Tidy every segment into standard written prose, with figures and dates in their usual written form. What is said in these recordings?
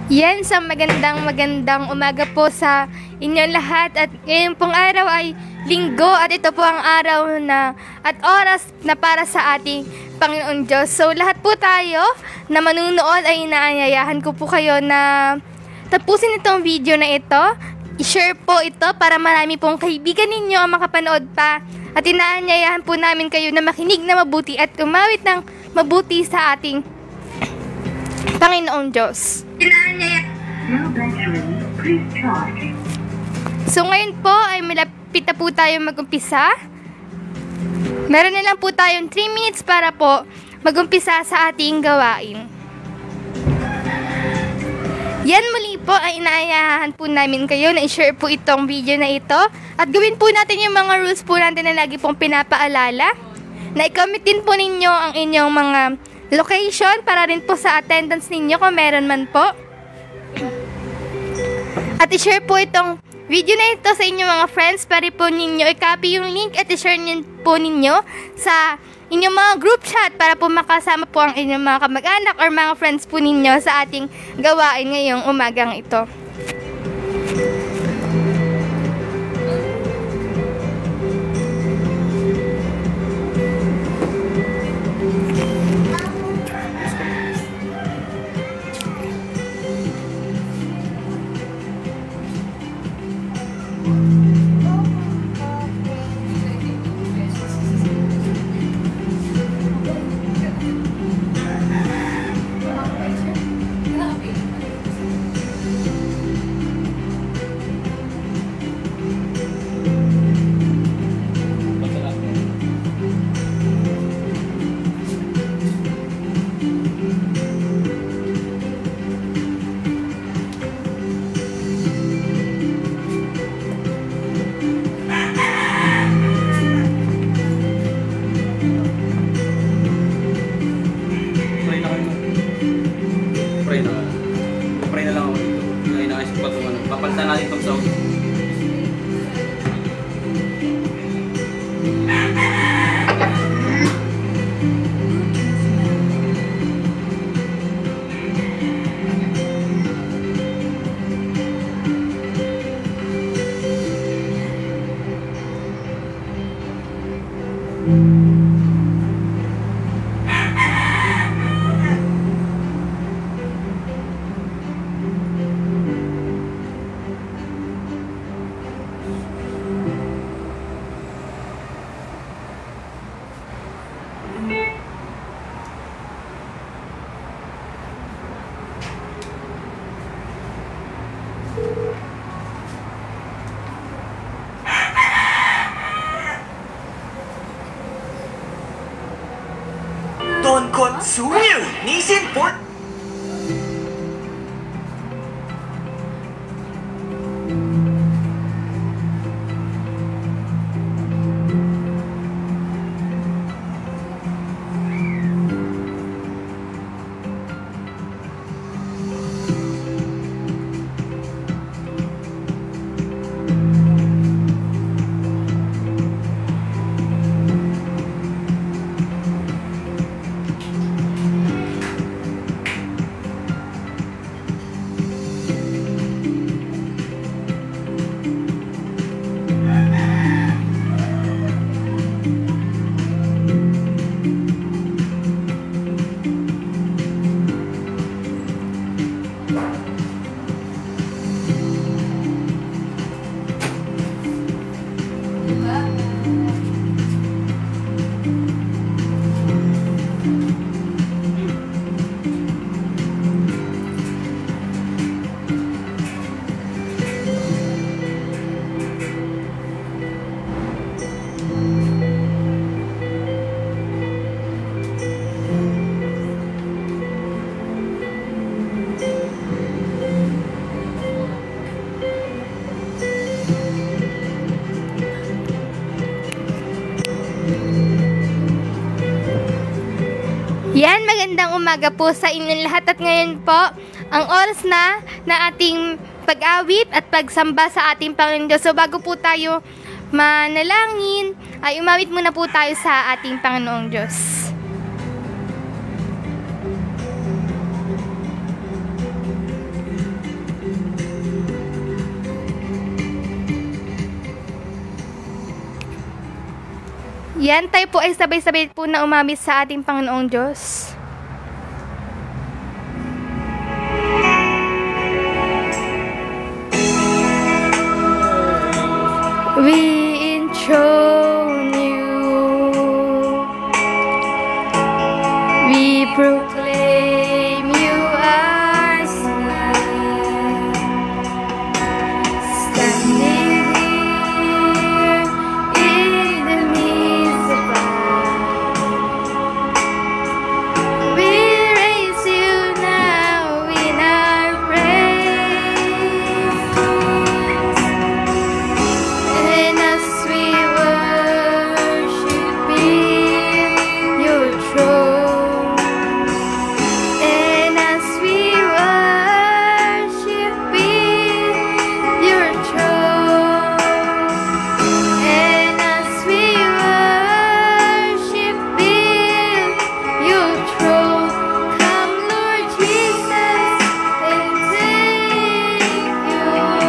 Yan, sa magandang umaga po sa inyong lahat. At ngayon pong araw ay linggo at ito po ang araw na at oras na para sa ating Panginoon Diyos. So lahat po tayo na manunood ay inaanyayahan ko po kayo na tapusin itong video na ito. I-share po ito para marami pong kaibigan ninyo ang makapanood pa. At inaanyayahan po namin kayo na makinig na mabuti at umawit ng mabuti sa ating Panginoong Diyos. So ngayon po ay malapit na po tayo mag-umpisa. Meron na lang po tayong 3 minutes para po mag-umpisa sa ating gawain. Yan, muli po ay inaayahan po namin kayo na i-share po itong video na ito. At gawin po natin yung mga rules po natin na lagi pong pinapaalala. Na i-comment din po ninyo ang inyong mga location para rin po sa attendance ninyo kung meron man po. At i-share po itong video na ito sa inyong mga friends para po ninyo i-copy yung link at i-share po ninyo sa inyong mga group chat para po makasama po ang inyong mga kamag-anak or mga friends po ninyo sa ating gawain ngayong umagang ito. Papalitan natin itong sound. Don Kotsuyu, Nissin Port. Yan, magandang umaga po sa inyong lahat at ngayon po, ang oras na ating pag-awit at pagsamba sa ating Panginoon Diyos. So bago po tayo manalangin, ay umawit muna po tayo sa ating Panginoong Diyos. Yan, tayo po ay sabay-sabay po na umamit sa ating Panginoong Diyos. We enthrone you. We proclaim you as King. Standing here in the midst of us, we raise you now in our praise. And as we worship in your throne, and as we worship in your throne, and as we worship in your throne, come Lord Jesus and take your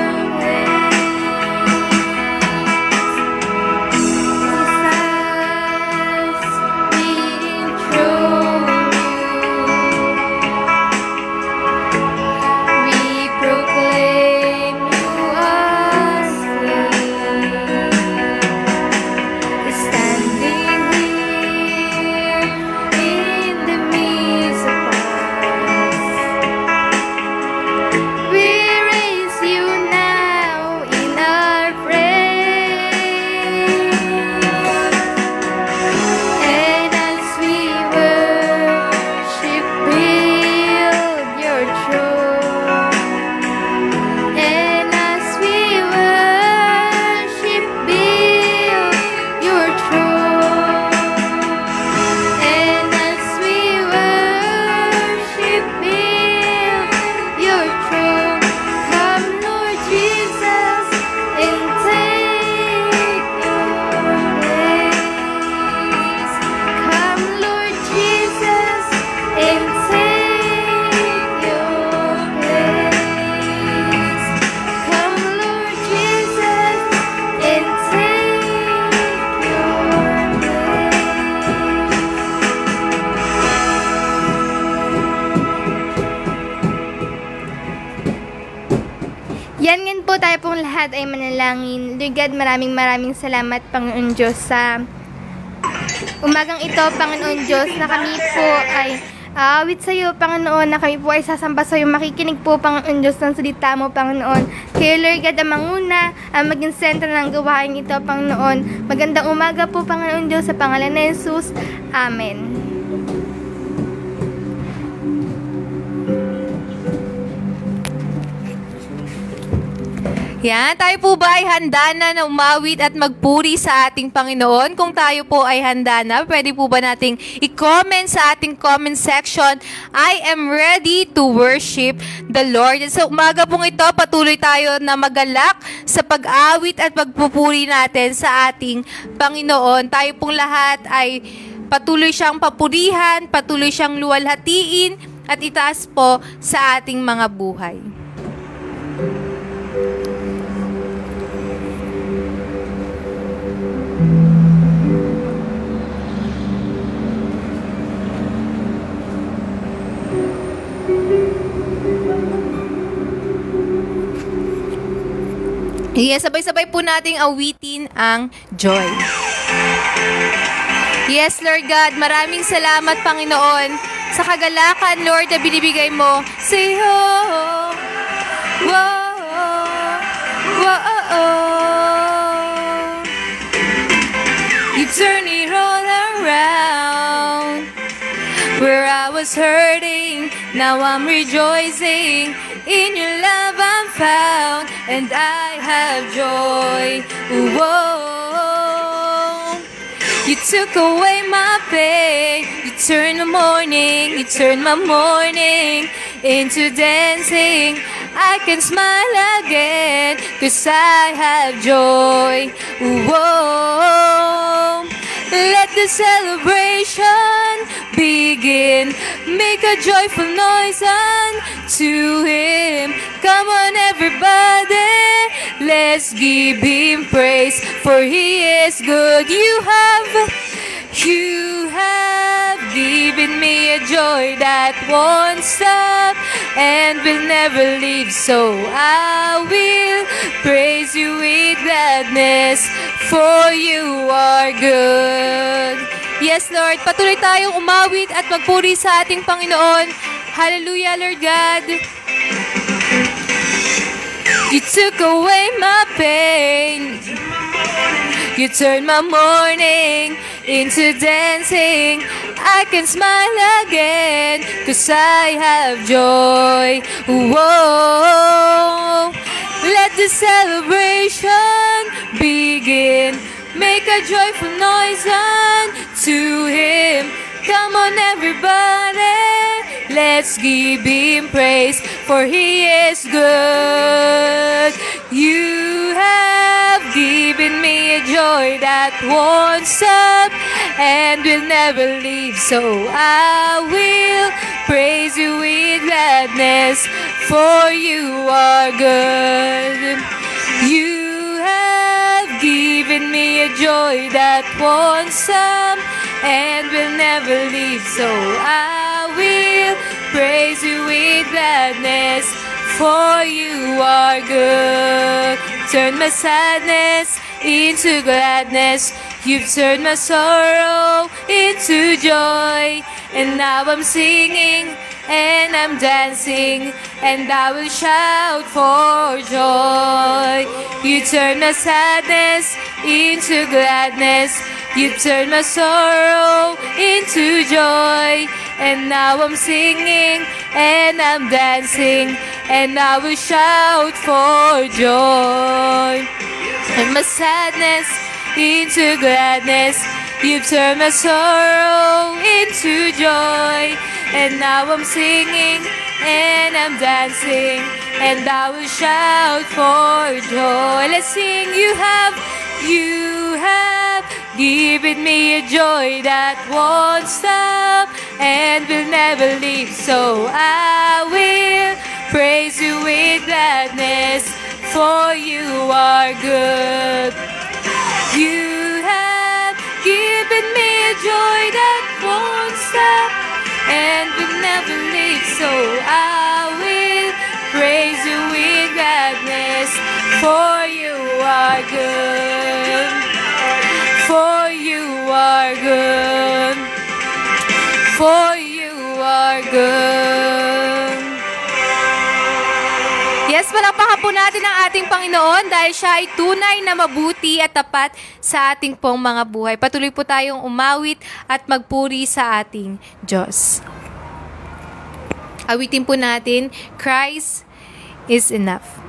Yan ngayon po, tayo pong lahat ay manalangin. Lord God, maraming salamat, Panginoon Diyos, sa umagang ito, Panginoon Diyos, na kami po ay aawit sa iyo, Panginoon, na kami po ay sasamba sa iyo, makikinig po, Panginoon Diyos, ng salita mo, Panginoon. Kaya Lord God, ang manguna, ang maging sentro ng gawain ito, Panginoon. Magandang umaga po, Panginoon Diyos, sa pangalan ni Jesus. Amen. Yan, tayo po ba ay handa na umawit at magpuri sa ating Panginoon? Kung tayo po ay handa na, pwede po ba nating i-comment sa ating comment section, I am ready to worship the Lord. And sa umaga pong ito, patuloy tayo na magalak sa pag-awit at pagpupuri natin sa ating Panginoon. Tayo pong lahat ay patuloy siyang papurihan, patuloy siyang luwalhatiin at itaas po sa ating mga buhay. Yes, sabay-sabay po nating awitin ang joy. Yes, Lord God, maraming salamat, Panginoon, sa kagalakan, Lord, na binibigay mo. Say, oh, whoa, whoa, oh. You turn it all around. Where I was hurting, now I'm rejoicing. In your love I'm found, and I have joy. Whoa. You took away my pain. You turned my mourning into dancing. I can smile again, 'cause I have joy. Whoa. Let the celebration begin. Make a joyful noise unto Him. Come on, everybody, let's give Him praise, for He is good. You have You have given me a joy that won't stop and will never leave, so I will praise you with gladness, for you are good. Yes, Lord, patuloy tayong umawit at magpuri sa ating Panginoon. Hallelujah, Lord God. You took away my pain. You turned my mourning into dancing. I can smile again, 'cause I have joy. Whoa. Let the celebration begin. Make a joyful noise unto Him. Come on, everybody, let's give Him praise, for He is good. You have given me a joy that won't stop and will never leave, so I will praise you with gladness, for you are good. You have given me a joy that won't stop and will never leave, so I will praise you with gladness, for you are good. Turn my sadness into gladness. You've turned my sorrow into joy. And now I'm singing and I'm dancing, and I will shout for joy. You turn my sadness into gladness. You've turned my sorrow into joy. And now I'm singing and I'm dancing, and I will shout for joy. And my sadness into gladness. You've turned my sorrow into joy. And now I'm singing and I'm dancing, and I will shout for joy. Let's sing. You have given me a joy that won't stop and will never leave, so I will praise you with gladness, for you are good. You have given me a joy that won't stop and will never leave, so I will praise you with gladness, for you are good. For you are good. For you are good. Yes, palakpakan po natin ang ating Panginoon dahil siya ay tunay na mabuti at tapat sa ating pong mga buhay. Patuloy po tayong umawit at magpuri sa ating Diyos. Awitin po natin, Christ is enough.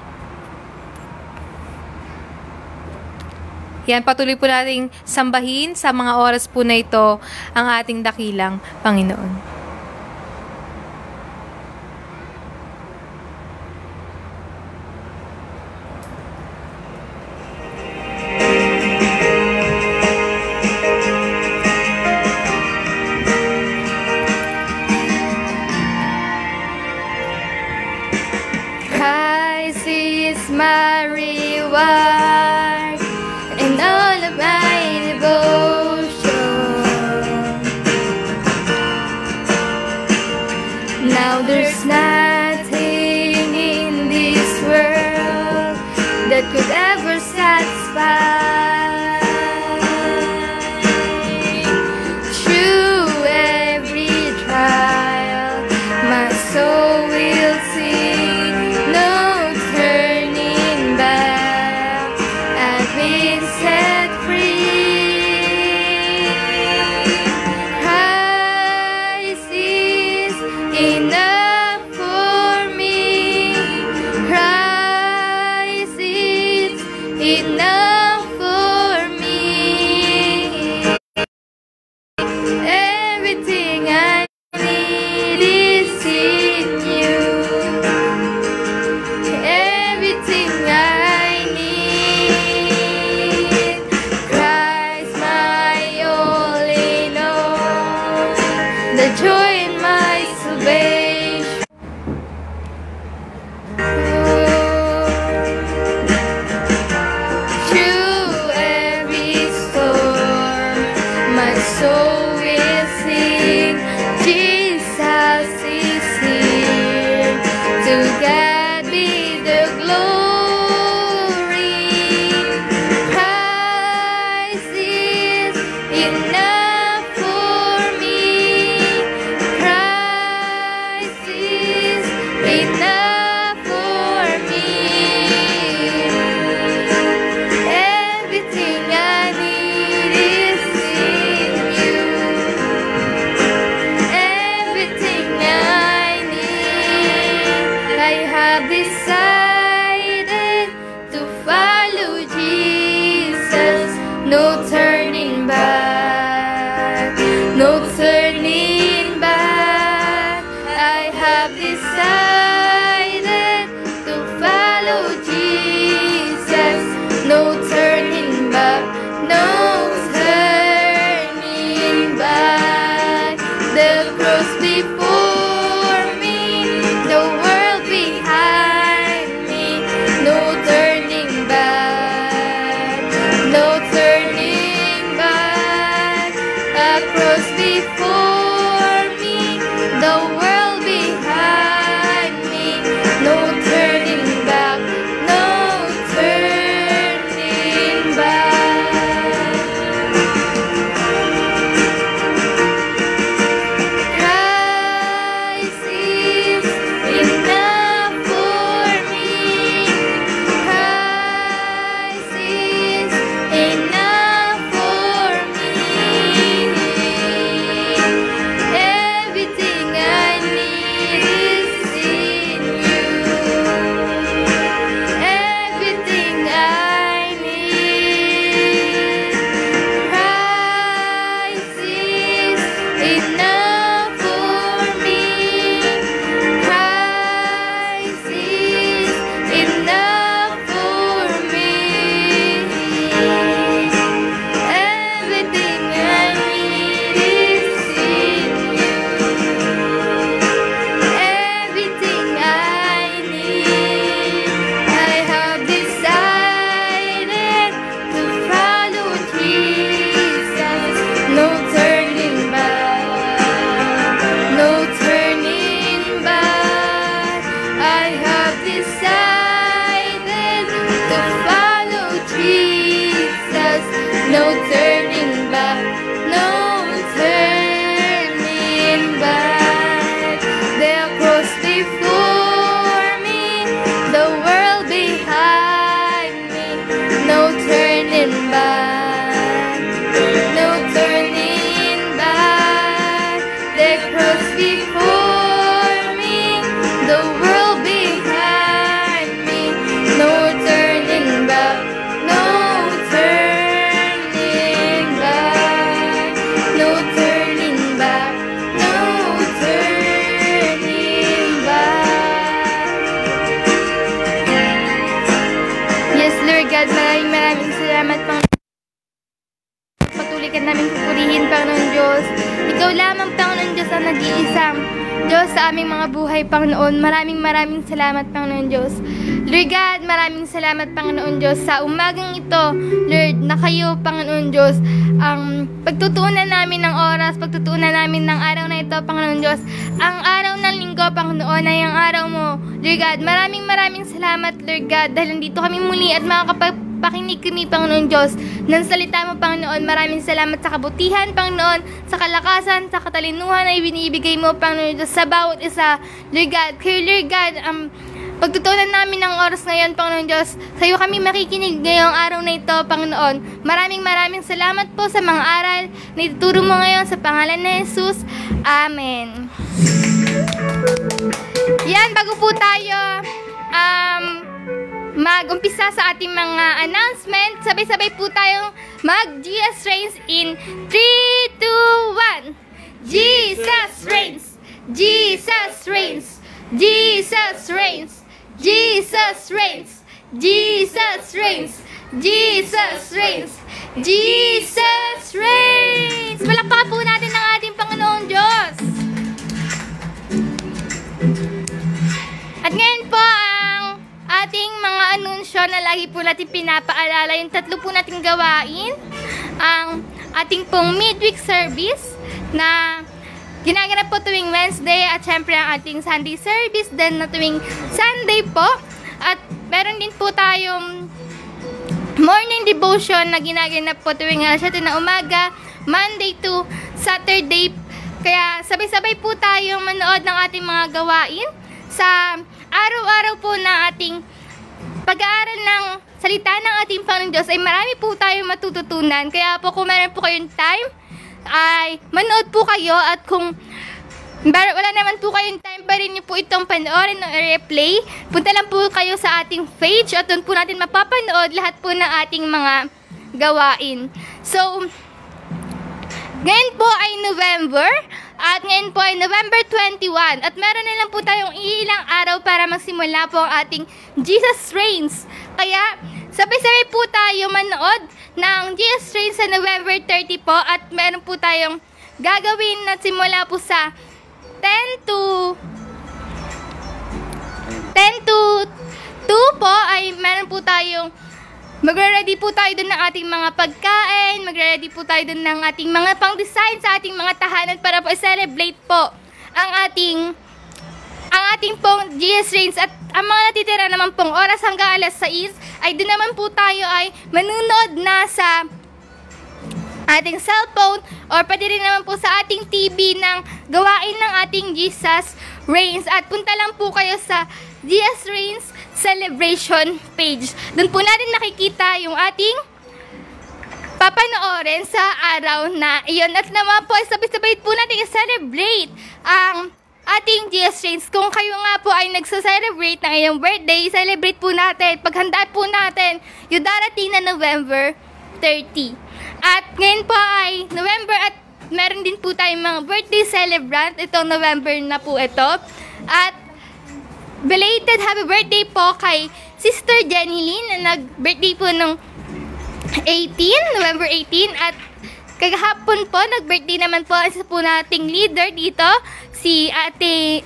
Yan, patuloy po nating sambahin sa mga oras po na ito ang ating dakilang Panginoon. Christ is my reward and all of my devotion. Now there's nothing in this world that could ever satisfy. Through every trial, my soul will sing, no turning back. I've been set free. Christ is enough for me. Christ is enough for me. Everything I need is in you. Everything I need. Christ my all in all. The joy in my salvation. decided to follow Jesus. No turning back, no turning back. I have decided to follow Jesus. No turning back, no turning back. The cross before me, the world behind me. No turning back, no turning back. The cross before me, the world behind me. No turning back, no turning back. Christ is enough for me. Christ is enough for me. Everything I need is in you. Everything I need. Christ is enough for me. Christ is enough for me. Everything I need is in you. Everything I need. I have decided to follow Jesus. No turning back, no turning back. I have decided to follow Jesus. No turning back, no turning back. The cross before me, the world behind me. No turning back, no turning back. The cross before me, the world behind me. No turning back, no turning back. No turning back, no turning back. Yes, Lord God, maraming salamat, Panginoon. Patuloy ka namin pupurihin, Panginoon Diyos. Ikaw lamang, Panginoon Diyos, ang nag-iisang Diyos sa aming mga buhay, Panginoon. Maraming salamat, Panginoon Diyos. Lord God, maraming salamat, Panginoon Diyos, sa umagang ito, Lord, na kayo, Panginoon Diyos, ang pagtutuunan namin ng oras, pagtutuunan namin ng araw na ito, Panginoon Diyos. Ang araw ng linggo, Panginoon, ay ang araw mo, Lord God. Maraming salamat, Lord God, dahil nandito kami muli at makakapakinig kami, Panginoon Diyos, ng salita mo, Panginoon. Maraming salamat sa kabutihan, Panginoon, sa kalakasan, sa katalinuhan na ibinibigay mo, Panginoon Diyos, sa bawat isa, Lord God. Kaya, Lord God, pagtutunan namin ng oras ngayon, Panginoon Diyos, sa iyo kami makikinig ngayong araw na ito, Panginoon. Maraming salamat po sa mga aral na ituturo mo ngayon sa pangalan ni Jesus. Amen. Yan, bago po tayo mag-umpisa sa ating mga announcement, sabay-sabay po tayong mag-Jesus Reigns in 3, 2, 1. Jesus Reigns! Jesus Reigns! Jesus Reigns! Jesus Reigns! Jesus Reigns! Jesus Reigns! Jesus Reigns! Palakpakan po natin ang ating Panginoong Diyos! At ngayon po ang ating mga anunsyo na lagi po natin pinapaalala. Yung tatlo po nating gawain. Ang ating pong midweek service na ginaganap po tuwing Wednesday at syempre ang ating Sunday service din na tuwing Sunday po. At meron din po tayong morning devotion na ginaganap po tuwing alas 7 na umaga, Monday to Saturday. Kaya sabay-sabay po tayong manood ng ating mga gawain sa araw-araw po na ating pag-aaral ng salita ng ating Panginoon Diyos. Ay marami po tayong matututunan. Kaya po kung meron po kayong time, ay manood po kayo, at kung Pero wala naman po kayong time pa rin nyo po itong panoorin o replay. Punta lang po kayo sa ating page at doon po natin mapapanood lahat po ng ating mga gawain. So, ngayon po ay November at ngayon po ay November 21 at meron na lang po tayong ilang araw para magsimula po ang ating Jesus Reigns. Kaya, sabay-sabay po tayo manood ng Jesus Reigns sa November 30 po at meron po tayong gagawin na simula po sa 10 to 2 po ay meron po tayong magre-ready po tayo dun ng ating mga pagkain, magre-ready po tayo dun ng ating mga pang-design sa ating mga tahanan para po i-celebrate po ang ating pong Jesus Reigns at ang mga natitira naman pong oras hanggang alas 6 ay dun naman po tayo ay manunod na sa ating cellphone or pwede rin naman po sa ating TV ng gawain ng ating Jesus Reigns at punta lang po kayo sa Jesus Reigns celebration page. Doon po natin nakikita yung ating papanoorin sa araw na iyon at naman po sabay-sabay po natin i-celebrate ang ating Jesus Reigns. Kung kayo nga po ay nagsa-celebrate ng iyong birthday, celebrate po natin, paghandaan po natin yung darating na November 30. At ngayon po ay November at meron din po tayong mga birthday celebrant. Itong November na po ito. At belated happy birthday po kay Sister Jenny Lynn na nag-birthday po nung November 18. At kagahapon po, nag-birthday naman po isa po nating leader dito, si ating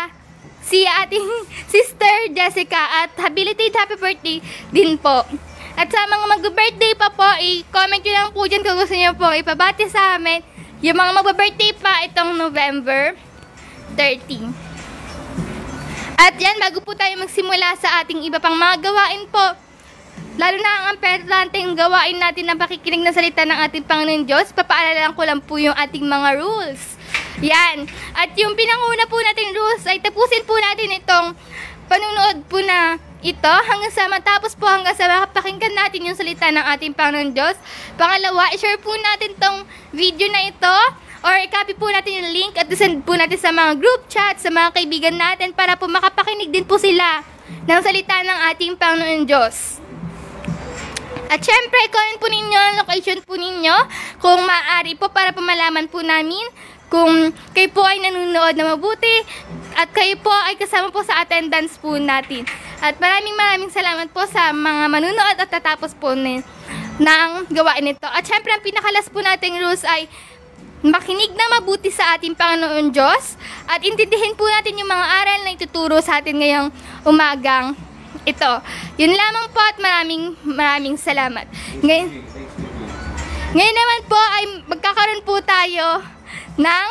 Sister Jessica. At belated happy birthday din po. At sa mga mag-birthday pa po, i-comment nyo lang po dyan kung gusto nyo po ipabati sa amin yung mga mag-birthday pa itong November 30. At yan, bago po tayo magsimula sa ating iba pang mga gawain po, lalo na ang importanteng gawain natin ng pakikinig ng salita ng ating Panginoon Diyos, papaalala ko lang po yung ating mga rules. Yan. At yung pinanguna po natin rules ay tapusin po natin itong panunood po na ito hanggang sa matapos po, hanggang sa makapakinggan natin yung salita ng ating Panginoon Diyos. Pangalawa, i-share po natin tong video na ito or i-copy po natin yung link at send po natin sa mga group chat, sa mga kaibigan natin para po makapakinig din po sila ng salita ng ating Panginoon Diyos. At syempre, comment po ninyo ang location po ninyo kung maaari po para po malaman po namin kung kayo po ay nanonood na mabuti at kayo po ay kasama po sa attendance po natin. At maraming salamat po sa mga manunood at tatapos po ng gawain nito. At syempre, ang pinakalas po nating rules ay makinig na mabuti sa ating Panginoon Diyos at intindihin po natin yung mga aral na ituturo sa atin ngayong umagang ito. Yun lamang po at maraming salamat. Ngayon naman po ay magkakaroon po tayo ng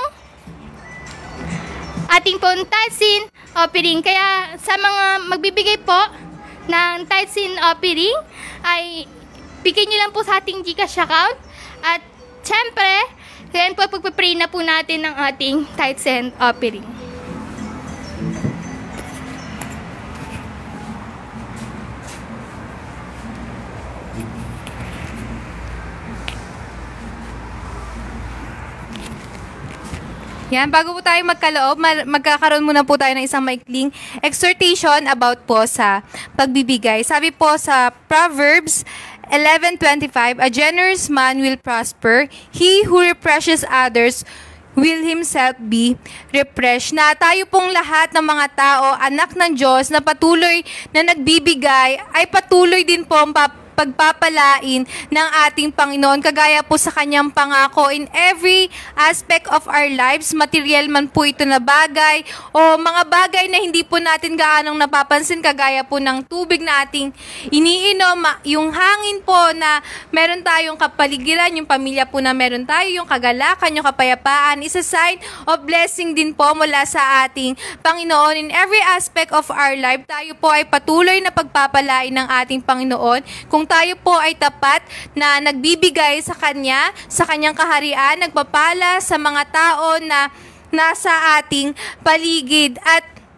ating pong tithe offering. Kaya sa mga magbibigay po ng tithe offering ay bigyan nyo lang po sa ating GCash account. At syempre, ngayon po pagpapray na po natin ng ating tithe offering. Yan, bago po tayo magkaloob, magkakaroon muna po tayo ng isang maikling exhortation about po sa pagbibigay. Sabi po sa Proverbs 11:25, a generous man will prosper, he who represses others will himself be refreshed. Na tayo pong lahat ng mga tao, anak ng Diyos, na patuloy na nagbibigay, ay patuloy din po ang pagpapalain ng ating Panginoon, kagaya po sa kanyang pangako in every aspect of our lives, material man po ito na bagay o mga bagay na hindi po natin gaanong napapansin, kagaya po ng tubig na ating iniinom, yung hangin po na meron tayong kapaligiran, yung pamilya po na meron tayo, yung kagalakan, yung kapayapaan, is a sign of blessing din po mula sa ating Panginoon. In every aspect of our life, tayo po ay patuloy na pagpapalain ng ating Panginoon kung tayo po ay tapat na nagbibigay sa Kanya, sa Kanyang kaharian, nagpapala sa mga tao na nasa ating paligid. At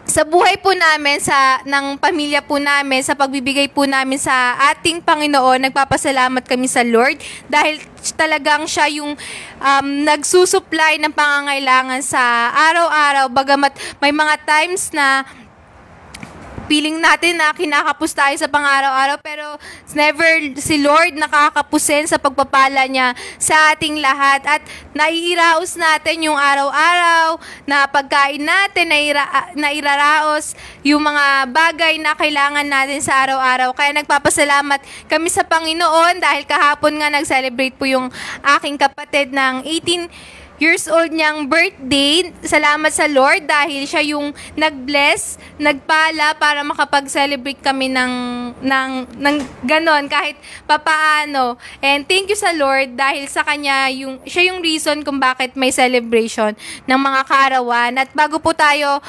sa buhay po namin, ng pamilya po namin, sa pagbibigay po namin sa ating Panginoon, nagpapasalamat kami sa Lord dahil talagang siya yung nagsusupply ng pangangailangan sa araw-araw. Bagamat may mga times na feeling natin na kinakapos tayo sa pang-araw-araw, pero never si Lord nakakapusin sa pagpapala niya sa ating lahat. At naiiraos natin yung araw-araw na pagkain natin, nairaraos yung mga bagay na kailangan natin sa araw-araw. Kaya nagpapasalamat kami sa Panginoon dahil kahapon nga nag-celebrate po yung aking kapatid ng 18 years old niyang birthday. Salamat sa Lord dahil siya yung nag-bless, nagpala para makapag-celebrate kami ng ganon kahit papaano. And thank you sa Lord dahil sa kanya siya yung reason kung bakit may celebration ng mga kaarawan. At bago po tayo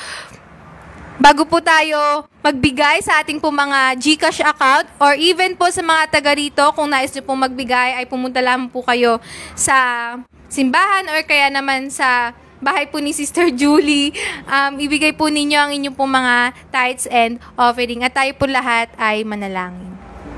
magbigay sa ating po mga GCash account or even po sa mga taga rito, kung nais nyo pong magbigay ay pumunta lamang po kayo sa simbahan or kaya naman sa bahay po ni Sister Julie. Ibigay po ninyo ang inyong pong mga tithes and offering at tayo po lahat ay manalangin.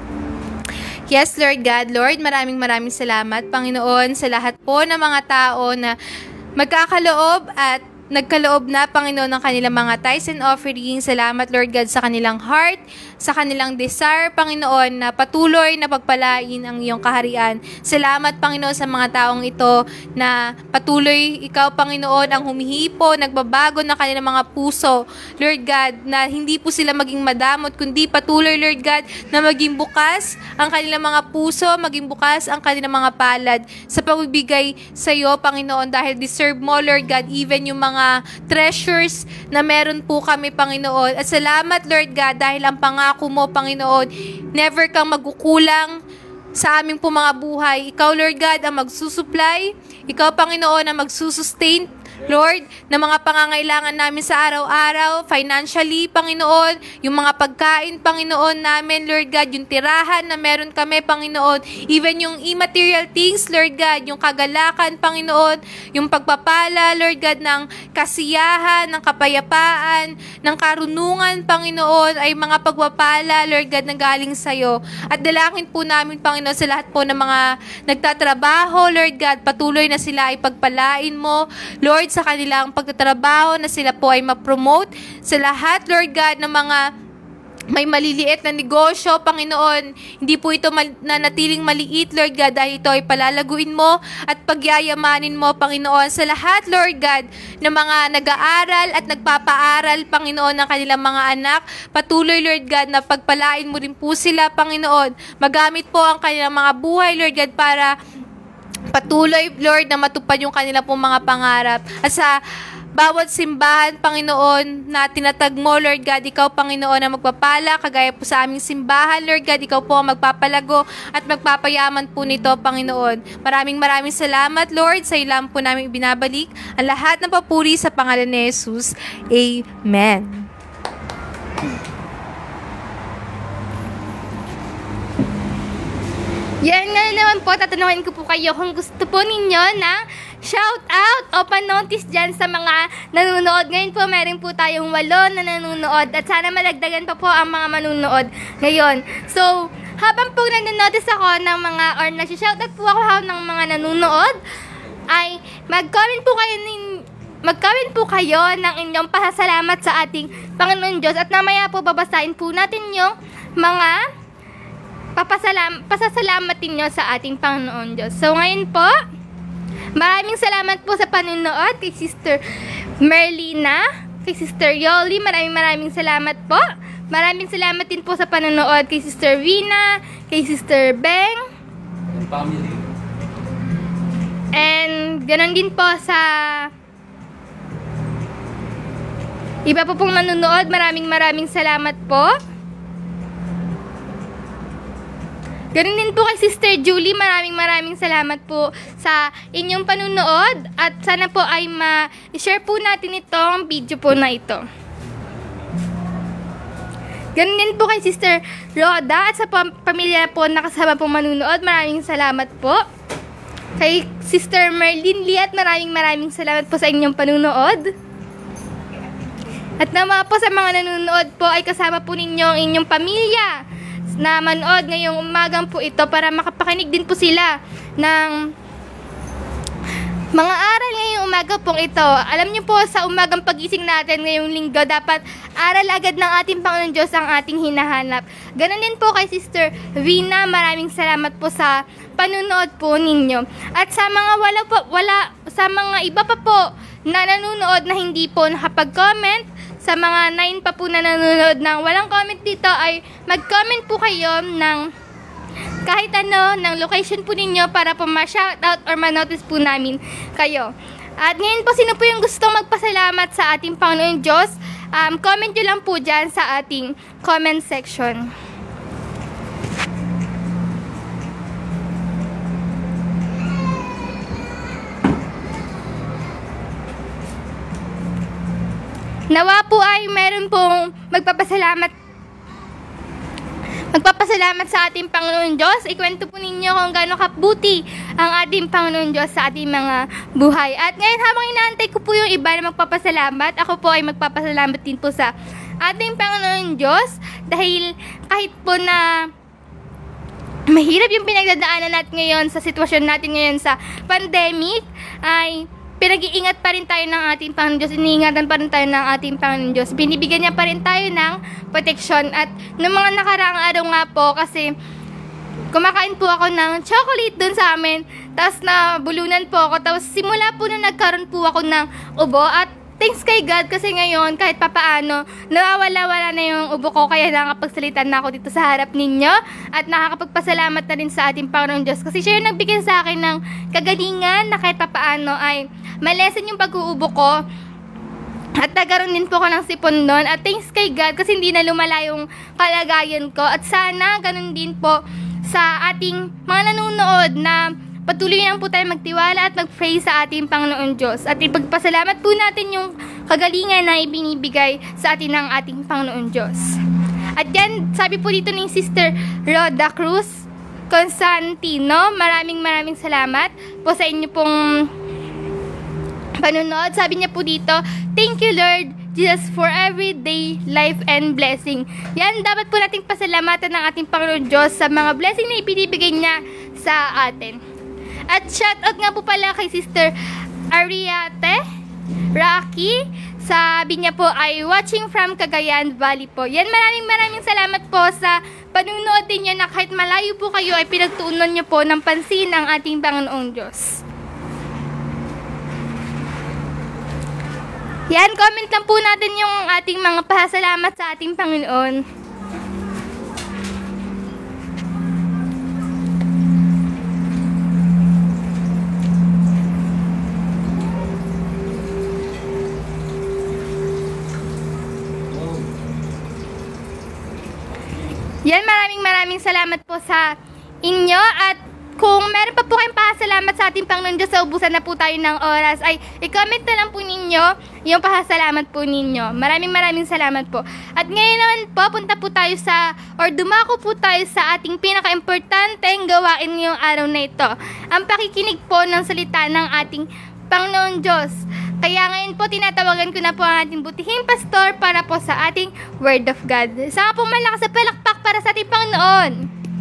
Yes, Lord God, Lord, maraming salamat, Panginoon, sa lahat po ng mga tao na magkakaloob at nagkaloob na, Panginoon, ng kanilang mga tithes and offerings. Salamat, Lord God, sa kanilang heart, sa kanilang desire, Panginoon, na patuloy na pagpalain ang iyong kaharian. Salamat, Panginoon, sa mga taong ito na patuloy, ikaw, Panginoon, ang humihipo, nagbabago ng kanilang mga puso, Lord God, na hindi po sila maging madamot, kundi patuloy, Lord God, na maging bukas ang kanilang mga puso, maging bukas ang kanilang mga palad sa pagbibigay sa iyo, Panginoon, dahil deserve mo, Lord God, even yung mga treasures na meron po kami, Panginoon. At salamat, Lord God, dahil ang pangako mo, Panginoon, never kang magkukulang sa aming po mga buhay. Ikaw, Lord God, ang magsusupply. Ikaw, Panginoon, ang magsusustain, Lord, na mga pangangailangan namin sa araw-araw, financially, Panginoon, yung mga pagkain, Panginoon, namin, Lord God, yung tirahan na meron kami, Panginoon, even yung immaterial things, Lord God, yung kagalakan, Panginoon, yung pagpapala, Lord God, ng kasiyahan, ng kapayapaan, ng karunungan, Panginoon, ay mga pagpapala, Lord God, na galing sa'yo. At dalangin po namin, Panginoon, sa lahat po ng mga nagtatrabaho, Lord God, patuloy na sila ay pagpalain mo, Lord, sa kanilang pagtatrabaho, na sila po ay ma-promote sa lahat, Lord God, ng mga may maliliit na negosyo, Panginoon. Hindi po ito nanatiling maliit, Lord God, dahil ito ay palalaguin mo at pagyayamanin mo, Panginoon, sa lahat, Lord God, ng mga nag-aaral at nagpapaaral, Panginoon, ng kanilang mga anak. Patuloy, Lord God, na pagpalain mo rin po sila, Panginoon. Magamit po ang kanilang mga buhay, Lord God, para patuloy, Lord, na matupad yung kanila pong mga pangarap. At sa bawat simbahan, Panginoon, na tinatag mo, Lord God, ikaw, Panginoon, ang magpapala, kagaya po sa aming simbahan, Lord God, ikaw po ang magpapalago at magpapayaman po nito, Panginoon. Maraming salamat, Lord, sa ilang po namin ibinabalik ang lahat ng papuri sa pangalan ni Jesus. Amen. Yan nga naman po, tatanungin ko po kayo kung gusto po ninyo na shout out o pa-notice dyan sa mga nanonood. Ngayon po, meron po tayong 8 na nanonood at sana malagdagan pa po ang mga manunood ngayon. So, habang po nanonotice ako ng mga, or nasi-shout out po ako ng mga nanonood, ay mag-comment po kayo ng inyong pasasalamat sa ating Panginoon Diyos at namaya po babasahin po natin yung mga pasasalamatin nyo sa ating Panginoon Diyos. So, ngayon po, maraming salamat po sa panunood kay Sister Merlina, kay Sister Yoli, maraming salamat po. Maraming salamat din po sa panunood kay Sister Vina, kay Sister Beng, Family. and ganon din po sa iba po pong nanonood. Maraming salamat po. Ganun din po kay Sister Julie, maraming salamat po sa inyong panunood at sana po ay ma-share po natin itong video po na ito. Ganun din po kay Sister Rhoda at sa pamilya po nakasama po manunood, maraming salamat po. Kay Sister Merlin Liat, maraming salamat po sa inyong panunood. At nawa po sa mga nanonood po ay kasama po ninyo ang inyong pamilya na manood ngayong umagang po ito para makapakinig din po sila ng mga aral ngayong umaga pong ito. Alam niyo po, sa umagang pagising natin ngayong linggo, dapat aral agad ng ating Panginoon Diyos ang ating hinahanap. Ganon din po kay Sister Vina, maraming salamat po sa panunood po ninyo. At sa mga sa mga iba pa po na nanonood na hindi po nakapag-comment, sa mga 9 pa po na nanonood ng walang comment dito, ay mag-comment po kayo ng kahit ano, ng location po ninyo para po ma-shoutout or ma-notice po namin kayo. At ngayon po, sino po yung gusto magpasalamat sa ating Panginoon Diyos? Comment nyo lang po dyan sa ating comment section. Nawa po ay meron pong magpapasalamat sa ating Panginoon Diyos. Ikwento po ninyo kung gaano kabuti ang ating Panginoon Diyos sa ating mga buhay. At ngayon, habang inaantay ko po yung iba na magpapasalamat, ako po ay magpapasalamat din po sa ating Panginoon Diyos dahil kahit po na mahirap yung pinagdadaanan natin ngayon sa sitwasyon natin ngayon sa pandemic, ay pinag-iingat pa rin tayo ng ating Panginoon Diyos, iniingatan pa rin tayo ng ating Panginoon Diyos. Binibigyan niya pa rin tayo ng proteksyon. At noong mga nakaraang araw nga po, kasi kumakain po ako ng chocolate dun sa amin, tapos nabulunan po ako, tapos simula po na nagkaroon po ako ng ubo, at thanks kay God kasi ngayon kahit papaano nawawala-wala na yung ubo ko, kaya nakakapagsalita na ako dito sa harap ninyo at nakakapagpasalamat na rin sa ating Panginoon Diyos kasi siya yung nagbigay sa akin ng kagalingan na kahit papaano ay malesen yung pag-uubo ko at nagkaroon din po ako ng sipon nun. At thanks kay God kasi hindi na lumala yung kalagayan ko, at sana ganun din po sa ating mga nanonood na patuloy lang po tayo magtiwala at mag-pray sa ating Panginoon Diyos. At ipagpasalamat po natin yung kagalingan na ibinibigay sa atin ng ating Panginoon Diyos. At yan, sabi po dito ni Sister Rhoda Cruz Constantino, maraming salamat po sa inyo pong panunood. Sabi niya po dito, thank you Lord Jesus for everyday life and blessing. Yan, dapat po nating pasalamatan ng ating Panginoon Diyos sa mga blessing na ibinibigay niya sa atin. At shoutout nga po pala kay Sister Ariate Rocky. Sabi niya po ay watching from Cagayan Valley po. Yan, maraming salamat po sa panunood din niyo na kahit malayo po kayo ay pinagtuunan niyo po ng pansin ang ating Panginoong Diyos. Yan, comment lang po natin yung ating mga pasalamat sa ating Panginoon. Yan, maraming salamat po sa inyo. At kung meron pa po kayong pasalamat sa ating Panginoon Diyos, sa ubusan na po tayo ng oras, ay i-comment na lang po ninyo yung pasalamat po ninyo. Maraming salamat po. At ngayon naman po, punta po tayo dumako po tayo sa ating pinaka-importanteng gawain ngayong araw na ito. Ang pakikinig po ng salita ng ating Panginoon Diyos. Kaya ngayon po, tinatawagan ko na po ang ating butihing pastor para po sa ating Word of God. Sama po malakas sa palakpak para sa ating Panginoon.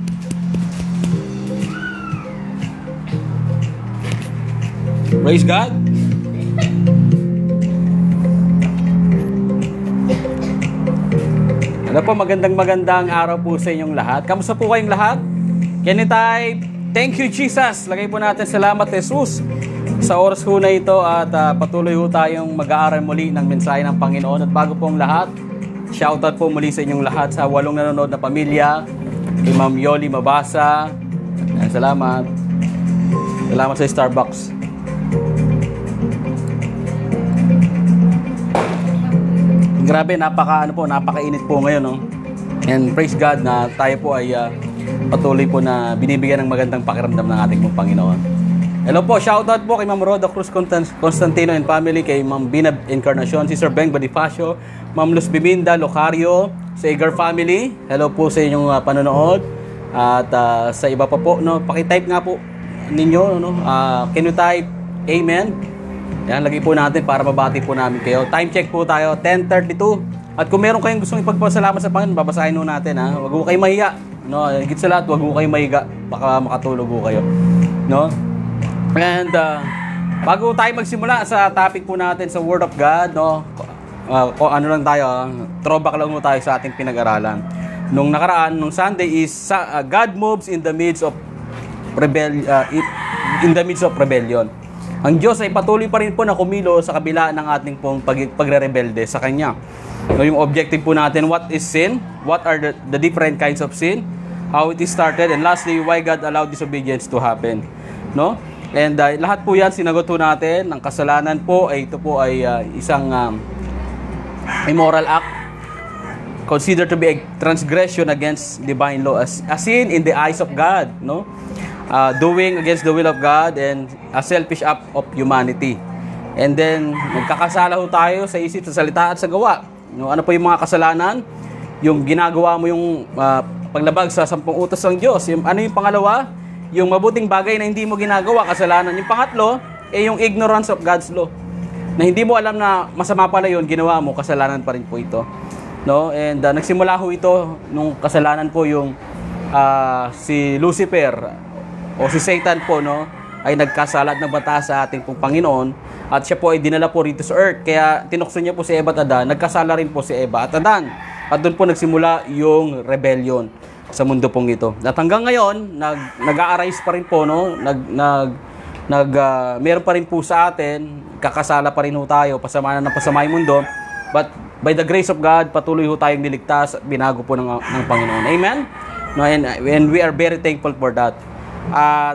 Praise God! Ano po, magandang araw po sa inyong lahat. Kamusta po kayong lahat? Can you type, thank you Jesus? Lagay po natin salamat Jesus sa oras ho na ito at patuloy ho tayong mag-aaral muli ng mensahe ng Panginoon. At bago pong lahat, shoutout po muli sa inyong lahat sa 8 nanonood na pamilya, kay Ma'am Yoli Mabasa. Salamat sa Starbucks. Grabe, napakainit po ngayon, no? And praise God na tayo po ay patuloy po na binibigyan ng magandang pakiramdam ng ating pong Panginoon. Hello po, shoutout po kay Ma'am Rhoda Cruz Constantino and family, kay Ma'am Binab Encarnacion, Sister Beng Bonifacio, Ma'am Luz Biminda Locario, sa Egar family. Hello po sa inyong panonood. At sa iba pa po, no, paki-type nga po ninyo, no? Can you type amen? Yan, lagay po natin para mabati po namin kayo. Time check po tayo, 10:32. At kung meron kayong gustong ipagpasalamat sa Panginoon, babasahin ho natin, ha. Huwag ho kayong mahiya. No, higit sa lahat, huwag ho kayong mahiga. Baka makatulog ho kayo. No? And bago tayo magsimula sa topic po natin sa Word of God, no? Ano lang tayo, throwback lang ho tayo sa ating pinag-aralan. Nung nakaraan, nung Sunday is God moves in the midst of rebellion. Ang Diyos ay patuloy pa rin po na kumilo sa kabila ng ating pong pagre-rebelde sa Kanya. So, yung objective po natin, what is sin? What are the different kinds of sin? How it is started? And lastly, why God allowed disobedience to happen? No? And lahat po yan, sinagot po natin. Ang kasalanan po, ito po ay isang immoral act. Considered to be a transgression against divine law, a sin in the eyes of God, no? Doing against the will of God and a selfish act of humanity. And then nagkakasala ho tayo sa isip, sa salita at sa gawa. No, ano po yung mga kasalanan? Yung ginagawa mo yung paglabag sa 10 utos ng Diyos. Ano yung pangalawa? Yung mabuting bagay na hindi mo ginagawa, kasalanan. Yung pangatlo, yung ignorance of God's law. Na hindi mo alam na masama pala yun, ginawa mo, kasalanan pa rin po ito. No? And nagsimula ho ito nung kasalanan po yung si Lucifer o si Satan po, no, ay nagkasala at nagbata sa ating pong Panginoon at siya po ay dinala po rito sa earth. Kaya tinukso niya po si Eva at Adan, nagkasala rin po si Eva at Adan. At doon po nagsimula yung rebellion sa mundo pong ito. At hanggang ngayon, nag-a-arise pa rin po, no, meron pa rin po sa atin, kakasala pa rin ho tayo, pasama na ng pasama yung mundo. But by the grace of God, patuloy ho tayong niligtas at binago po ng Panginoon. Amen? No, and we are very thankful for that. At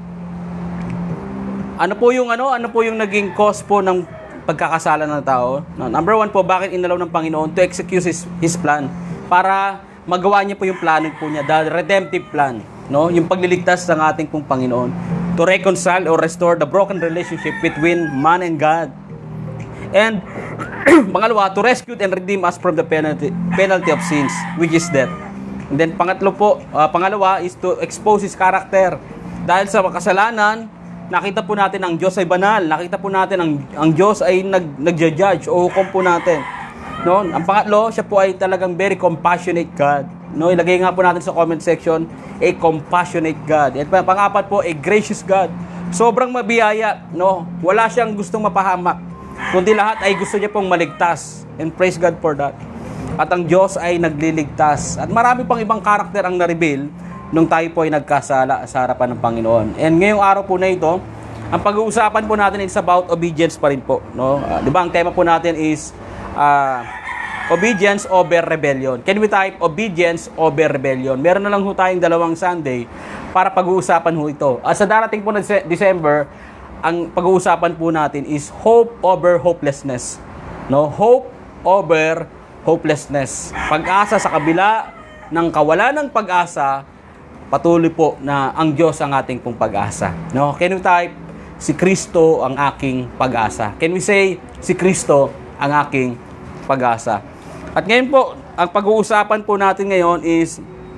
ano po yung naging cause po ng pagkakasala ng tao? No, number 1 po, bakit inalaw ng Panginoon to execute his plan? Para magawa niya po yung plano po niya, the redemptive plan, no? Yung pagliligtas ng ating pong Panginoon, to reconcile or restore the broken relationship between man and God. And pangalawa, to rescue and redeem us from the penalty of sins, which is death. And then pangalawa is to expose His character. Dahil sa kasalanan, nakita po natin ang Diyos ay banal. Nakita po natin ang Diyos ay nagja-judge o hukom po natin. No? Ang pangatlo, siya po ay talagang very compassionate God. No? Ilagay nga po natin sa comment section, a compassionate God. At pangapat po, a gracious God. Sobrang mabiyaya, no? Wala siyang gustong mapahamak, kundi lahat ay gusto niya pong maligtas. And praise God for that. At ang Diyos ay nagliligtas. At marami pang ibang karakter ang na-reveal nung tayo po ay nagkasala sa harapan ng Panginoon. And ngayong araw po na ito, ang pag-uusapan po natin is about obedience pa rin po. No? Di ba ang tema po natin is obedience over rebellion. Can we type obedience over rebellion? Meron na lang ho tayong 2 Sunday para pag-uusapan ho ito. At sa darating po na December, ang pag-uusapan po natin is hope over hopelessness. No? Hope over hopelessness. Pag-asa sa kabila ng kawalan ng pag-asa, patuloy po na ang Diyos ang ating pong pag-asa. No? Can we type, si Kristo ang aking pag-asa? Can we say, si Kristo ang aking pag-asa? At ngayon po, ang pag-uusapan po natin ngayon is,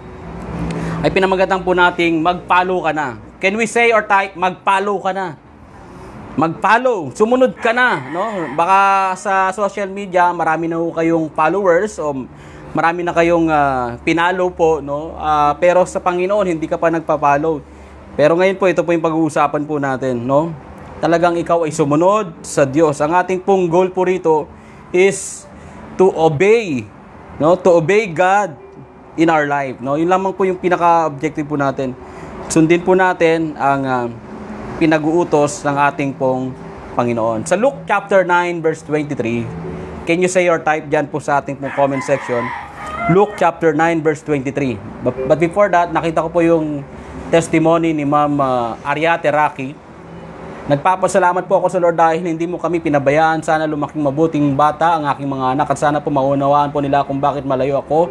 ay pinamagatang po nating mag-follow ka na. Can we say or type, mag-follow ka na? Mag-follow, sumunod ka na, no? Baka sa social media, marami na ho kayong followers o marami na kayong pinalo po, no? Pero sa Panginoon, hindi ka pa nagpa-follow. Pero ngayon po, ito po yung pag-uusapan po natin, no? Talagang ikaw ay sumunod sa Diyos. Ang ating pong goal po rito is to obey, no? To obey God in our life, no? Yun lamang po yung pinaka-objective po natin. Sundin po natin ang pinag-uutos ng ating pong Panginoon. Sa Luke chapter 9 verse 23, can you say or type dyan po sa ating pong comment section? Luke chapter 9 verse 23. But before that, nakita ko po yung testimony ni Ma'am Ariate Rocky. Nagpapasalamat po ako sa Lord dahil hindi mo kami pinabayaan. Sana lumaking mabuting bata ang aking mga anak at sana po maunawaan po nila kung bakit malayo ako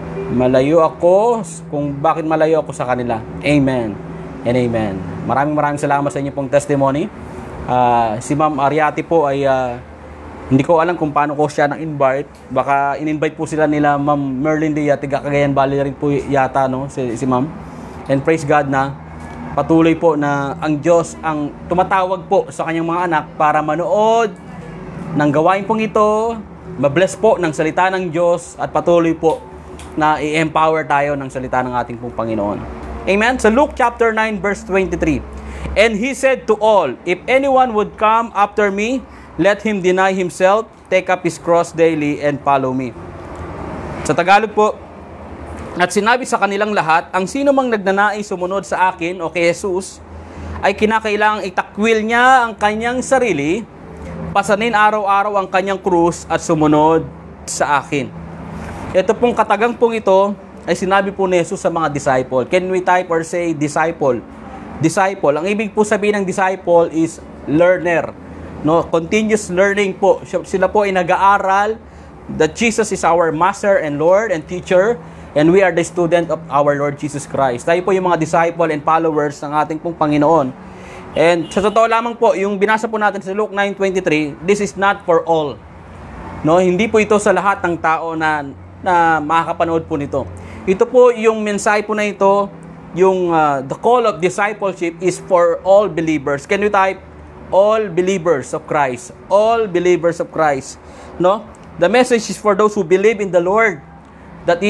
sa kanila. Amen and amen. Maraming salamat sa inyo pong testimony. Si Ma'am Ariate po ay hindi ko alam kung paano ko siya nang-invite. Baka in-invite po sila nila Ma'am Merlin Dia, tiga Cagayan Valley rin po yata, no? Si Ma'am. And praise God na Patuloy po na ang Diyos ang tumatawag po sa kanyang mga anak para manood ng gawain pong ito, mabless po ng salita ng Diyos at patuloy po na i-empower tayo ng salita ng ating pong Panginoon. Amen? Sa Luke chapter 9 verse 23, "And he said to all, if anyone would come after me, let him deny himself, take up his cross daily, and follow me." Sa Tagalog po, "At sinabi sa kanilang lahat, ang sino mang nagnanais sumunod sa akin o kay Jesus, ay kinakailangang itakwil niya ang kanyang sarili, pasanin araw-araw ang kanyang krus at sumunod sa akin." Ito pong katagang pong ito ay sinabi po ni Jesus sa mga disciple. Can we type or say disciple? Disciple. Ang ibig po sabihin ng disciple is learner. No, continuous learning po. Sila po ay nag-aaral that Jesus is our Master and Lord and Teacher, and we are the student of our Lord Jesus Christ. Tayo po yung mga disciple and followers ng ating pong Panginoon. And sa totoo lamang po, yung binasa po natin sa Luke 9:23, this is not for all. No, hindi po ito sa lahat ng tao na makakapanood po nito. Ito po yung mensahe po na ito, yung the call of discipleship is for all believers. Can you type all believers of Christ? All believers of Christ. No? The message is for those who believe in the Lord, that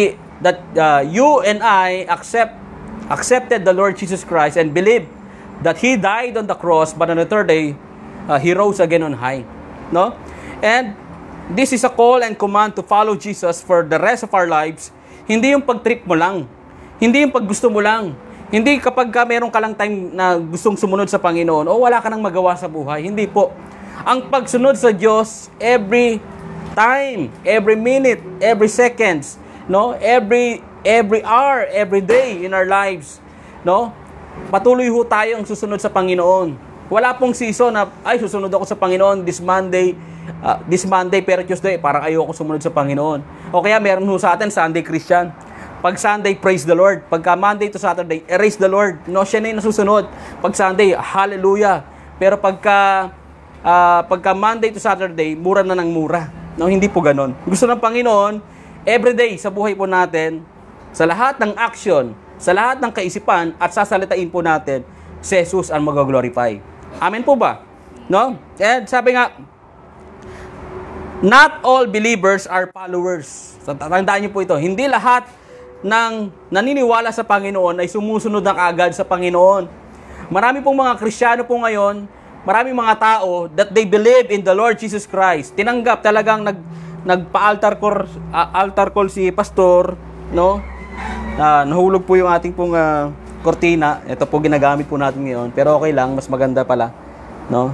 you and I accepted the Lord Jesus Christ and believe that He died on the cross, but on the third day He rose again on high. No? And this is a call and command to follow Jesus for the rest of our lives. Hindi yung pag-trip mo lang. Hindi yung paggusto mo lang. Hindi kapag meron ka lang time na gustong sumunod sa Panginoon o wala ka nang magawa sa buhay. Hindi po. Ang pagsunod sa Diyos, every time, every minute, every seconds, no? Every hour, every day in our lives, no? Patuloy ho tayong susunod sa Panginoon. Wala pong season na, ay, susunod ako sa Panginoon this Monday, pero Tuesday, parang ayoko sumunod sa Panginoon. O kaya meron ho sa atin, Sunday Christian. Pag Sunday, praise the Lord. Pagka Monday to Saturday, erase the Lord. No, siya na yung nasusunod. Pag Sunday, hallelujah. Pero pagka Monday to Saturday, mura na ng mura. No, hindi po ganon. Gusto ng Panginoon, everyday sa buhay po natin, sa lahat ng action, sa lahat ng kaisipan, at sasalitain po natin, si Jesus ang mag-glorify. Amen po ba? No? And sabi nga, not all believers are followers. So, tandaan niyo po ito. Hindi lahat ng naniniwala sa Panginoon ay sumusunod ng agad sa Panginoon. Marami pong mga Kristiyano po ngayon, maraming mga tao that they believe in the Lord Jesus Christ. Tinanggap talagang nagpa-altar call si pastor, no? Nahulog po yung ating pong kortina. Ito po ginagamit po natin ngayon, pero okay lang, mas maganda pala, no?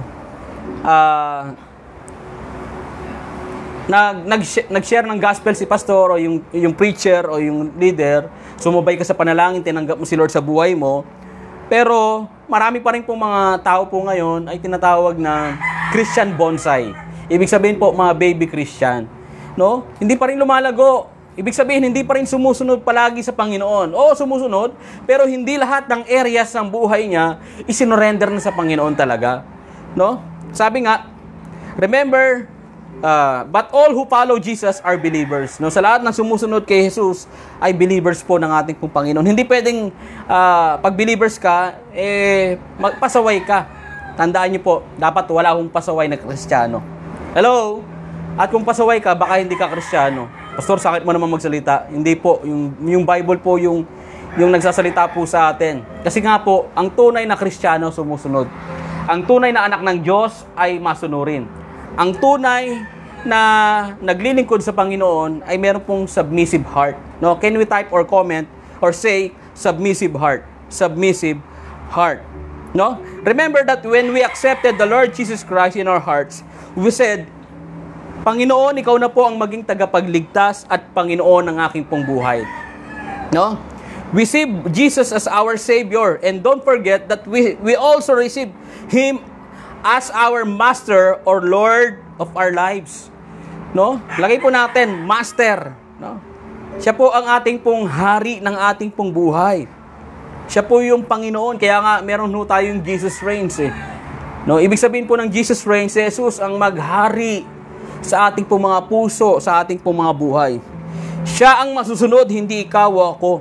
Nag-share ng gospel si pastor o yung preacher o yung leader, sumubay ka sa panalangin, tinanggap mo si Lord sa buhay mo. Pero marami pa rin pong mga tao po ngayon ay tinatawag na Christian bonsai. Ibig sabihin po, mga baby Christian, no? Hindi pa rin lumalago. Ibig sabihin, hindi pa rin sumusunod palagi sa Panginoon. Oo, sumusunod, pero hindi lahat ng areas ng buhay niya isinurrender na sa Panginoon talaga, no? Sabi nga, remember, but all who follow Jesus are believers. No, sa lahat ng sumusunod kay Jesus ay believers po ng ating pong Panginoon. Hindi pwedeng pag believers ka, magpasaway ka. Tandaan niyo po, dapat wala akong pasaway na Kristiyano. Hello? At kung pasaway ka, baka hindi ka Kristiyano. Pastor, sakit mo naman magsalita. Hindi po, yung Bible po yung nagsasalita po sa atin. Kasi nga po, ang tunay na Kristiyano sumusunod. Ang tunay na anak ng Diyos ay masunurin. Ang tunay na naglilingkod sa Panginoon ay meron pong submissive heart. No, can we type or comment or say submissive heart? Submissive heart. No? Remember that when we accepted the Lord Jesus Christ in our hearts, we said, Panginoon, ikaw na po ang maging tagapagligtas at Panginoon ng aking pong buhay. No? We receive Jesus as our Savior, and don't forget that we also receive Him as our Master or Lord of our lives. No? Lagay po natin, Master. No? Siya po ang ating pong hari ng ating pong buhay. Siya po yung Panginoon. Kaya nga, meron ho tayong Jesus reigns. No? Ibig sabihin po ng Jesus reigns, si Jesus ang maghari sa ating pong mga puso, sa ating pong mga buhay. Siya ang masusunod, hindi ikaw o ako.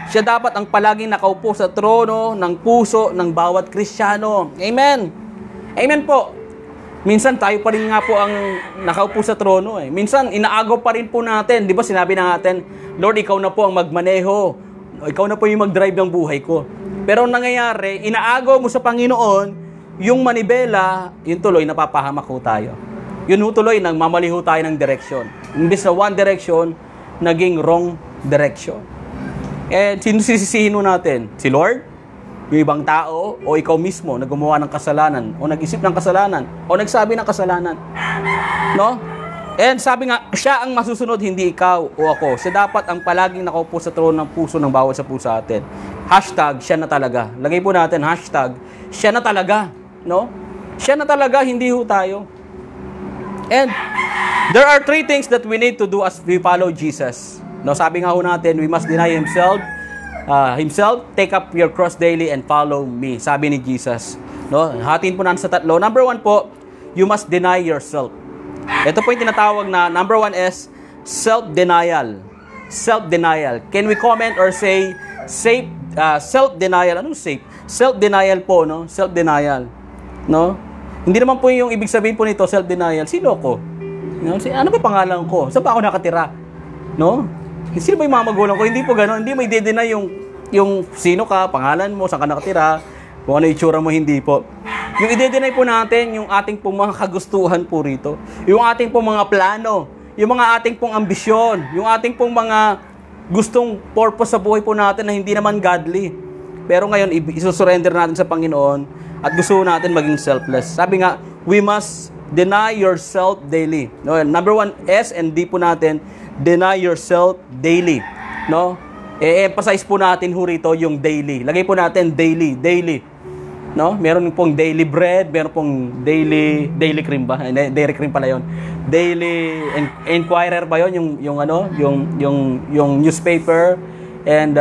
Siya dapat ang palaging nakaupo sa trono ng puso ng bawat Kristiyano. Amen. Amen po. Minsan tayo pa rin nga po ang nakaupo sa trono. Minsan inaagaw pa rin po natin. Di ba sinabi na natin, Lord, ikaw na po ang magmaneho. Ikaw na po yung mag-drive ng buhay ko. Pero ang nangyayari, inaagaw mo sa Panginoon, yung manibela, yun tuloy, napapahamak ho tayo. Yun ho tuloy, nagmamali ho tayo ng direction. Imbis na one direction, naging wrong direction. Eh, sino sisisihin ho natin? Si Lord? Yung ibang tao? O ikaw mismo na gumawa ng kasalanan? O nag-isip ng kasalanan? O nagsabi ng kasalanan? No? And sabi nga, siya ang masusunod, hindi ikaw o ako. Siya dapat ang palaging nakaupo sa trono ng puso ng bawat sa puso atin. Hashtag, siya na talaga. Lagay po natin, hashtag, siya na talaga. No? Siya na talaga, hindi ho tayo. And there are 3 things that we need to do as we follow Jesus. No, sabi nga ho natin, we must deny himself, take up your cross daily and follow me. Sabi ni Jesus. No, hatiin po natin sa 3. Number 1 po, you must deny yourself. Ito po yung tinatawag na number 1 is self-denial. Self-denial. Can we comment or say self-denial? Anong safe? Self-denial po, no? Self-denial. No? Hindi naman po yung ibig sabihin po nito, self-denial. Sino ko? No? Ano ba pangalan ko? Saan ba ako nakatira? No? Sino ba yung mga magulang ko? Hindi po gano'n. Hindi mo i-deny yung sino ka, pangalan mo, saan ka nakatira, kung ano itsura mo, hindi po. Yung i-deny po natin, yung ating pong mga kagustuhan po rito. Yung ating pong mga plano. Yung mga ating pong ambisyon. Yung ating pong mga gustong purpose sa buhay po natin na hindi naman godly. Pero ngayon, isusurrender natin sa Panginoon at gusto natin maging selfless. Sabi nga, we must deny yourself daily. No? Number 1, S and D po natin, deny yourself daily. No? E-emphasize po natin ho rito yung daily. Lagay po natin daily. No? Meron pong daily bread, meron pong daily cream ba? Dairy cream pala 'yon. Daily Enquirer ba 'yon, yung newspaper, and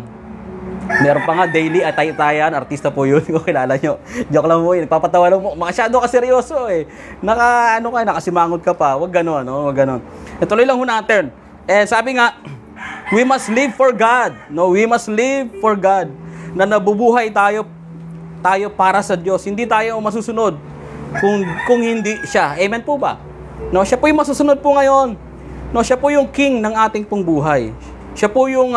meron pa nga daily Atay-Tayan, artista po 'yun, kung kilala nyo. Joke lang po 'yun, nagpapatawa lang po. Masyado ka seryoso eh. Nakasimangot ka pa. Wag gano'n, no? Wag gano'n. Ituloy lang ho natin. Sabi nga, we must live for God. No, we must live for God. Na nabubuhay tayo para sa Diyos. Hindi tayo masusunod kung hindi siya. Amen po ba? No, siya po yung masusunod po ngayon. No, siya po yung king ng ating pong buhay. Siya po yung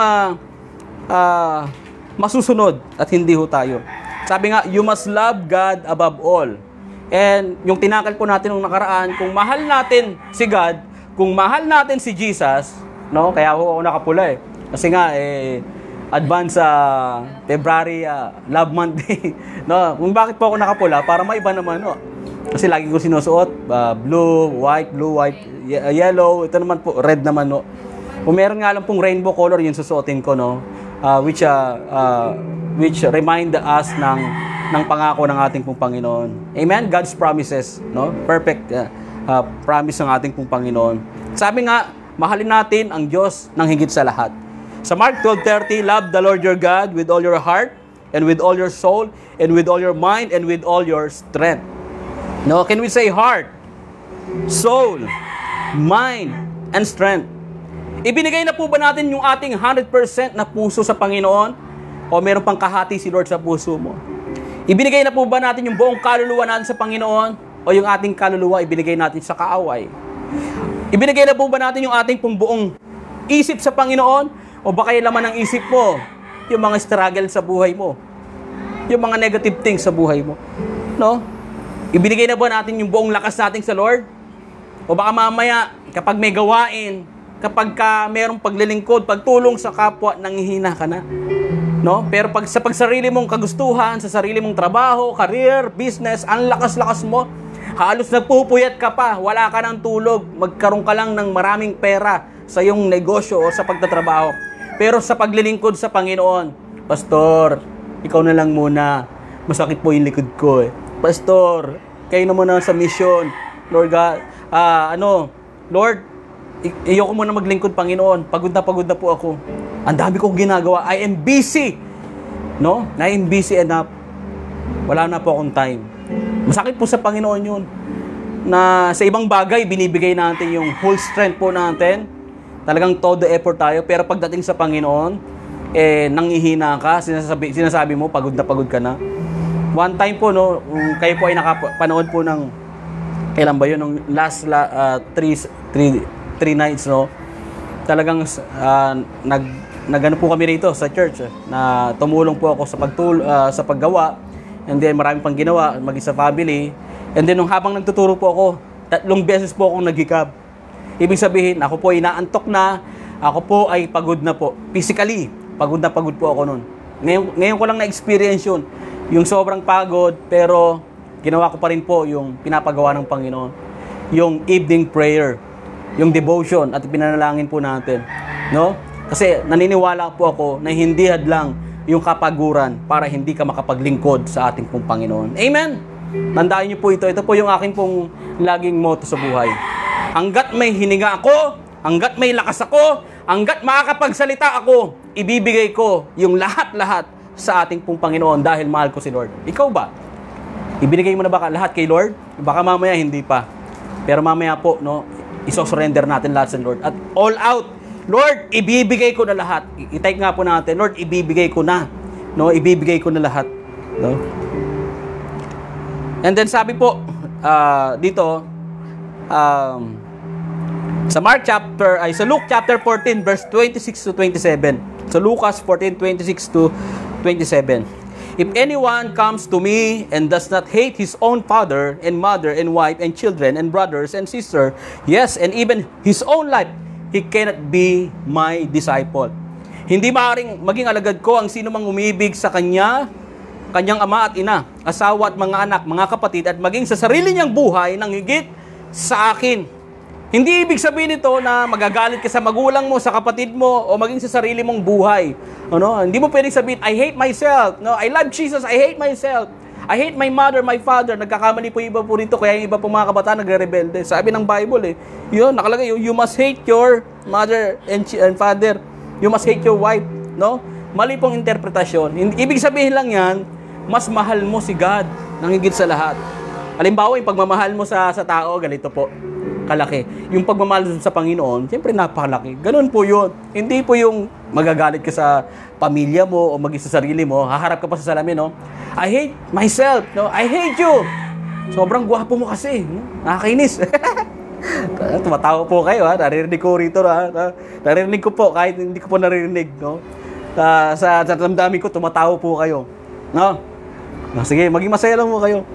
masusunod at hindi ho tayo. Sabi nga, you must love God above all. And yung tinakal po natin nung nakaraan, kung mahal natin si God, kung mahal natin si Jesus, no? Kaya ako nakapula eh. Kasi nga advance February Love Month Day. No, kung bakit po ako nakapula para maiba naman, no. Kasi lagi ko sinusuot blue, white, yellow, ito naman po red naman, no. Kung meron nga lang pong rainbow color, yun susuotin ko, no. Which remind us ng pangako ng ating pong Panginoon. Amen. God's promises, no. Perfect promise ng ating pong Panginoon. Sabi nga, mahalin natin ang Diyos ng higit sa lahat. Sa Mark 12:30, love the Lord your God with all your heart, and with all your soul, and with all your mind, and with all your strength. No, can we say heart, soul, mind, and strength? Ibinigay na po ba natin yung ating 100% na puso sa Panginoon? O meron pang kahati si Lord sa puso mo? Ibinigay na po ba natin yung buong kaluluwa natin sa Panginoon? O yung ating kaluluwa ibinigay natin sa kaaway? Ibinigay na po ba natin yung ating pong buong isip sa Panginoon? O baka yung laman ng isip mo, yung mga struggle sa buhay mo, yung mga negative things sa buhay mo, no? Ibinigay na ba natin yung buong lakas natin sa Lord? O baka mamaya, kapag may gawain, kapag merong paglilingkod, pagtulong sa kapwa, nanghihina ka na, no? Pero pag sa pagsarili mong kagustuhan, sa sarili mong trabaho, career, business, ang lakas-lakas mo, halos nagpupuyat ka pa, wala ka ng tulog, magkaroon ka lang ng maraming pera sa iyong negosyo o sa pagtatrabaho. Pero sa paglilingkod sa Panginoon, Pastor, ikaw na lang muna, masakit po yung likod ko eh. Pastor, kayo na muna sa mission. Lord God, Lord, ayoko muna maglingkod, Panginoon. Pagod na po ako. Ang dami kong ginagawa. I am busy. No? I am busy enough. Wala na po akong time. Masakit po sa Panginoon yun. Na sa ibang bagay, binibigay natin yung whole strength po natin. Talagang todo effort tayo. Pero pagdating sa Panginoon, nangihina ka, sinasabi mo, pagod ka na. One time po, no, kayo po ay nakapanood po ng, kailan ba yun, nung last 3 nights, no, talagang nagano po kami rito sa church, na tumulong po ako sa paggawa, and then marami pang ginawa, maging sa family, and then nung habang nagtuturo po ako, 3 beses po akong naghikab. Ibig sabihin, ako po ay naantok na, ako po ay pagod na po. Physically, pagod po ako nun. Ngayon ko lang na-experience yun. Yung sobrang pagod, pero ginawa ko pa rin po yung pinapagawa ng Panginoon. Yung evening prayer, yung devotion, at pinanalangin po natin. No? Kasi naniniwala po ako na hindi hadlang yung kapaguran para hindi ka makapaglingkod sa ating pong Panginoon. Amen? Tandaan niyo po ito. Ito po yung aking pong laging motto sa buhay. Hanggat may hininga ako, hanggat may lakas ako, hanggat makakapagsalita ako, ibibigay ko yung lahat-lahat sa ating pong Panginoon dahil mahal ko si Lord. Ikaw ba? Ibinigay mo na ba lahat kay Lord? Baka mamaya hindi pa. Pero mamaya po, no, isosurrender natin lahat sa Lord. At all out, Lord, ibibigay ko na lahat. I-type nga po natin, Lord, ibibigay ko na. No, ibibigay ko na lahat. No? And then sabi po, dito, sa Luke chapter 14, verse 26 to 27. Sa Lucas 14, 26 to 27. If anyone comes to me and does not hate his own father and mother and wife and children and brothers and sister, yes, and even his own life, he cannot be my disciple. Hindi maaaring maging alagad ko ang sino mang umibig sa kanyang ama at ina, asawa at mga anak, mga kapatid, at maging sa sarili niyang buhay nang higit sa akin. Hindi ibig sabihin nito na magagalit ka sa magulang mo, sa kapatid mo, o maging sa sarili mong buhay. Ano? Hindi mo pwedeng sabihin, I hate myself. No, I love Jesus, I hate myself. I hate my mother, my father. Nagkakamali po iba po rito, kaya yung iba po mga kabataan nagre-rebelde. Sabi ng Bible yun, nakalagay, you must hate your mother and father. You must hate your wife. No? Mali pong interpretasyon. Ibig sabihin lang yan, mas mahal mo si God nang higit sa lahat. Halimbawa, yung pagmamahal mo sa tao, ganito po, kalaki. Yung pagmamahal sa Panginoon, siyempre napakalaki. Ganun po yun. Hindi po yung magagalit ka sa pamilya mo o maging sa sarili mo, haharap ka pa sa salamin, no? I hate myself, no? I hate you. Sobrang gwapo mo kasi. Nakakainis. Tumatawa po kayo, ha? Naririnig ko rito, ha? Naririnig ko po, kahit hindi ko po naririnig, no? Sa damdamin ko, tumatawa po kayo. No? Sige, maging masaya lang mo kayo.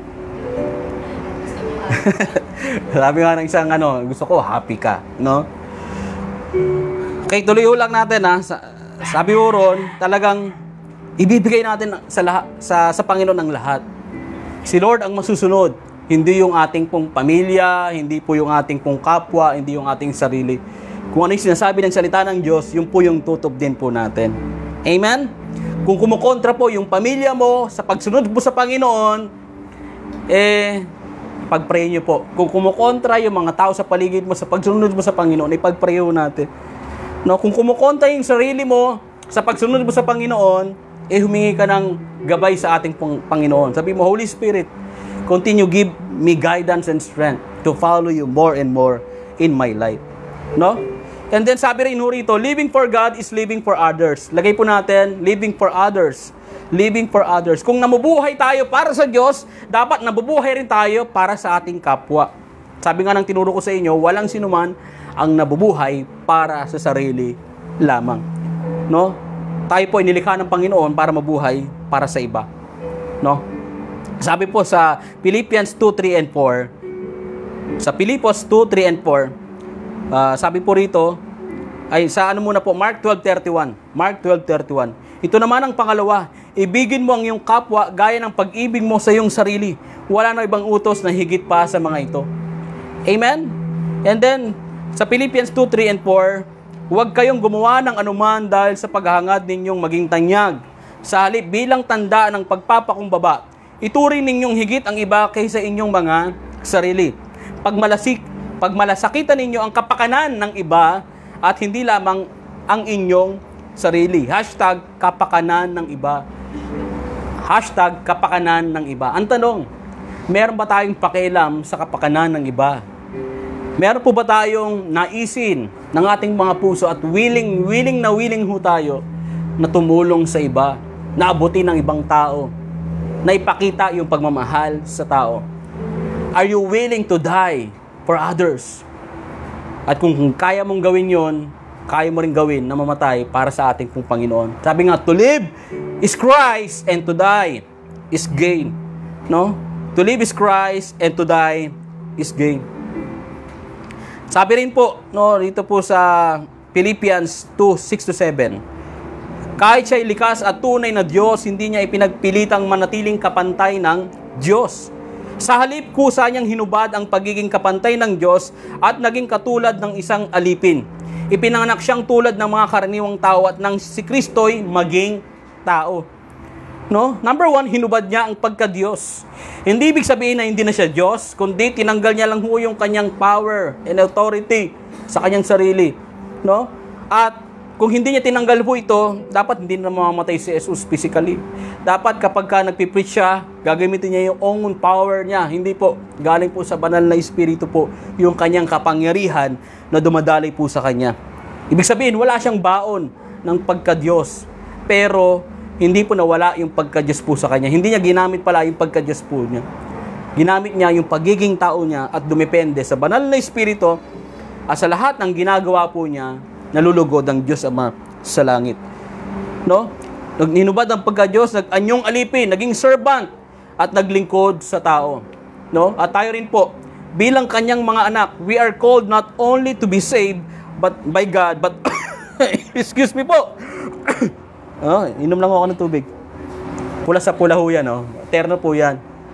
Sabi nga ng isang gusto ko happy ka, no? Okay, tuloy lang natin, ha. Sabi ko ron, talagang ibibigay natin sa Panginoon ang lahat. Si Lord ang masusunod, hindi yung ating pong pamilya, hindi po yung ating pong kapwa, hindi yung ating sarili. Kung ano yung sinasabi ng salita ng Diyos, yun po yung tutup din po natin. Amen? Kung kumukontra po yung pamilya mo sa pagsunod mo sa Panginoon, pag-pray nyo po. Kung kumukontra yung mga tao sa paligid mo sa pagsunod mo sa Panginoon, ipag-pray natin. No, kung kumukontra yung sarili mo sa pagsunod mo sa Panginoon, humingi ka ng gabay sa ating Panginoon. Sabi mo, Holy Spirit, continue give me guidance and strength to follow you more and more in my life. No? And then sabi rin rito, living for God is living for others. Lagay po natin, living for others. Living for others. Kung namubuhay tayo para sa Diyos, dapat nabubuhay rin tayo para sa ating kapwa. Sabi nga ng tinuro ko sa inyo, walang sinuman ang nabubuhay para sa sarili lamang. No? Tayo po inilikha ng Panginoon para mabuhay para sa iba. No? Sabi po sa Philippians 2:3 and 4, sa Pilipos 2:3 and 4, sabi po rito, ay sa muna po, Mark 12:31. Mark 12:31. Ito naman ang pangalawa, ibigin mo ang iyong kapwa gaya ng pag-ibig mo sa iyong sarili. Wala na ibang utos na higit pa sa mga ito. Amen? And then, sa Philippians 2:3 and 4, huwag kayong gumawa ng anuman dahil sa paghahangad ninyong maging tanyag. Sa halip bilang tanda ng pagpapakumbaba, ituring ninyong higit ang iba kaysa inyong mga sarili. Pagmalasakitan ninyo ang kapakanan ng iba at hindi lamang ang inyong sarili. #kapakanan ng iba. #kapakanan ng iba. Ang tanong, meron ba tayong pakialam sa kapakanan ng iba? Meron po ba tayong naisin ng ating mga puso at willing ho tayo na tumulong sa iba, na abutin ng ibang tao, na ipakita yung pagmamahal sa tao? Are you willing to die for others? At kung kaya mong gawin yon, kaya mo rin gawin na mamatay para sa ating pong Panginoon. Sabi nga, to live is Christ and to die is gain. No? To live is Christ and to die is gain. Sabi rin po, no, dito po sa Philippians 2:6-7, kahit siya'y likas at tunay na Diyos, hindi niya ipinagpilitang manatiling kapantay ng Diyos. Sa halip, kusa niyang hinubad ang pagiging kapantay ng Diyos at naging katulad ng isang alipin. Ipinanganak siyang tulad ng mga karaniwang tao at nang si Kristo'y maging tao. No? Number 1, hinubad niya ang pagka-Diyos. Hindi ibig sabihin na hindi na siya Diyos, kundi tinanggal niya lang yung kanyang power and authority sa kanyang sarili. No? At kung hindi niya tinanggal po ito, dapat hindi na mamamatay si Jesus physically. Dapat kapag ka nagpipreach siya, gagamitin niya yung own power niya. Hindi po, galing po sa banal na Espiritu po, yung kanyang kapangyarihan na dumadaloy po sa kanya. Ibig sabihin, wala siyang baon ng pagka-Diyos. Pero, hindi po nawala yung pagka-Diyos po sa kanya. Hindi niya ginamit pala yung pagka-Diyos po niya. Ginamit niya yung pagiging tao niya at dumepende sa banal na Espiritu at sa lahat ng ginagawa po niya, nalulugod ang Diyos Ama sa langit. No? Hinubad ang pagka-Diyos, nag-anyong alipin, naging servant at naglingkod sa tao. No? At tayo rin po, bilang kanyang mga anak, we are called not only to be saved but by God, but excuse me po. Inom lang ako ng tubig. Pula sa pula ho yan, terno po yan.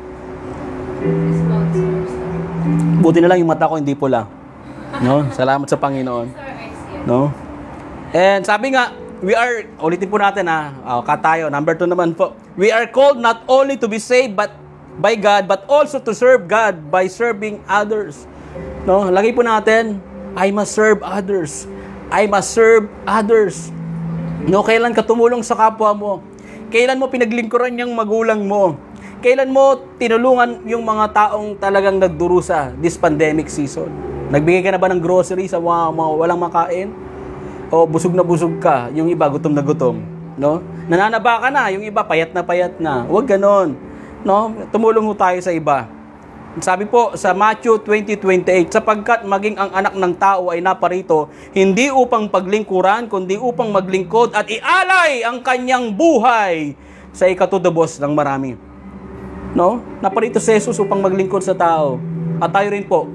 Buti na lang yung mata ko hindi pula. No? Salamat sa Panginoon. No? And sabi nga, we are, ulitin po natin katayo, number 2 naman po. We are called not only to be saved but by God, but also to serve God by serving others. No? Lagay po natin, I must serve others. I must serve others. No, kailan ka tumulong sa kapwa mo? Kailan mo pinaglingkuran yung magulang mo? Kailan mo tinulungan yung mga taong talagang nagdurusa this pandemic season? Nagbigay ka na ba ng grocery sa mga walang makain? O busog na busog ka, yung iba gutom na gutom, no? Nananaba ka na, yung iba payat na. Huwag ganon, no? Tumulong tayo sa iba. Sabi po sa Matthew 20:28, sapagkat maging ang anak ng tao ay naparito, hindi upang paglingkuran, kundi upang maglingkod at ialay ang kanyang buhay sa ikatutubos ng marami. No? Naparito si Jesus upang maglingkod sa tao. At tayo rin po,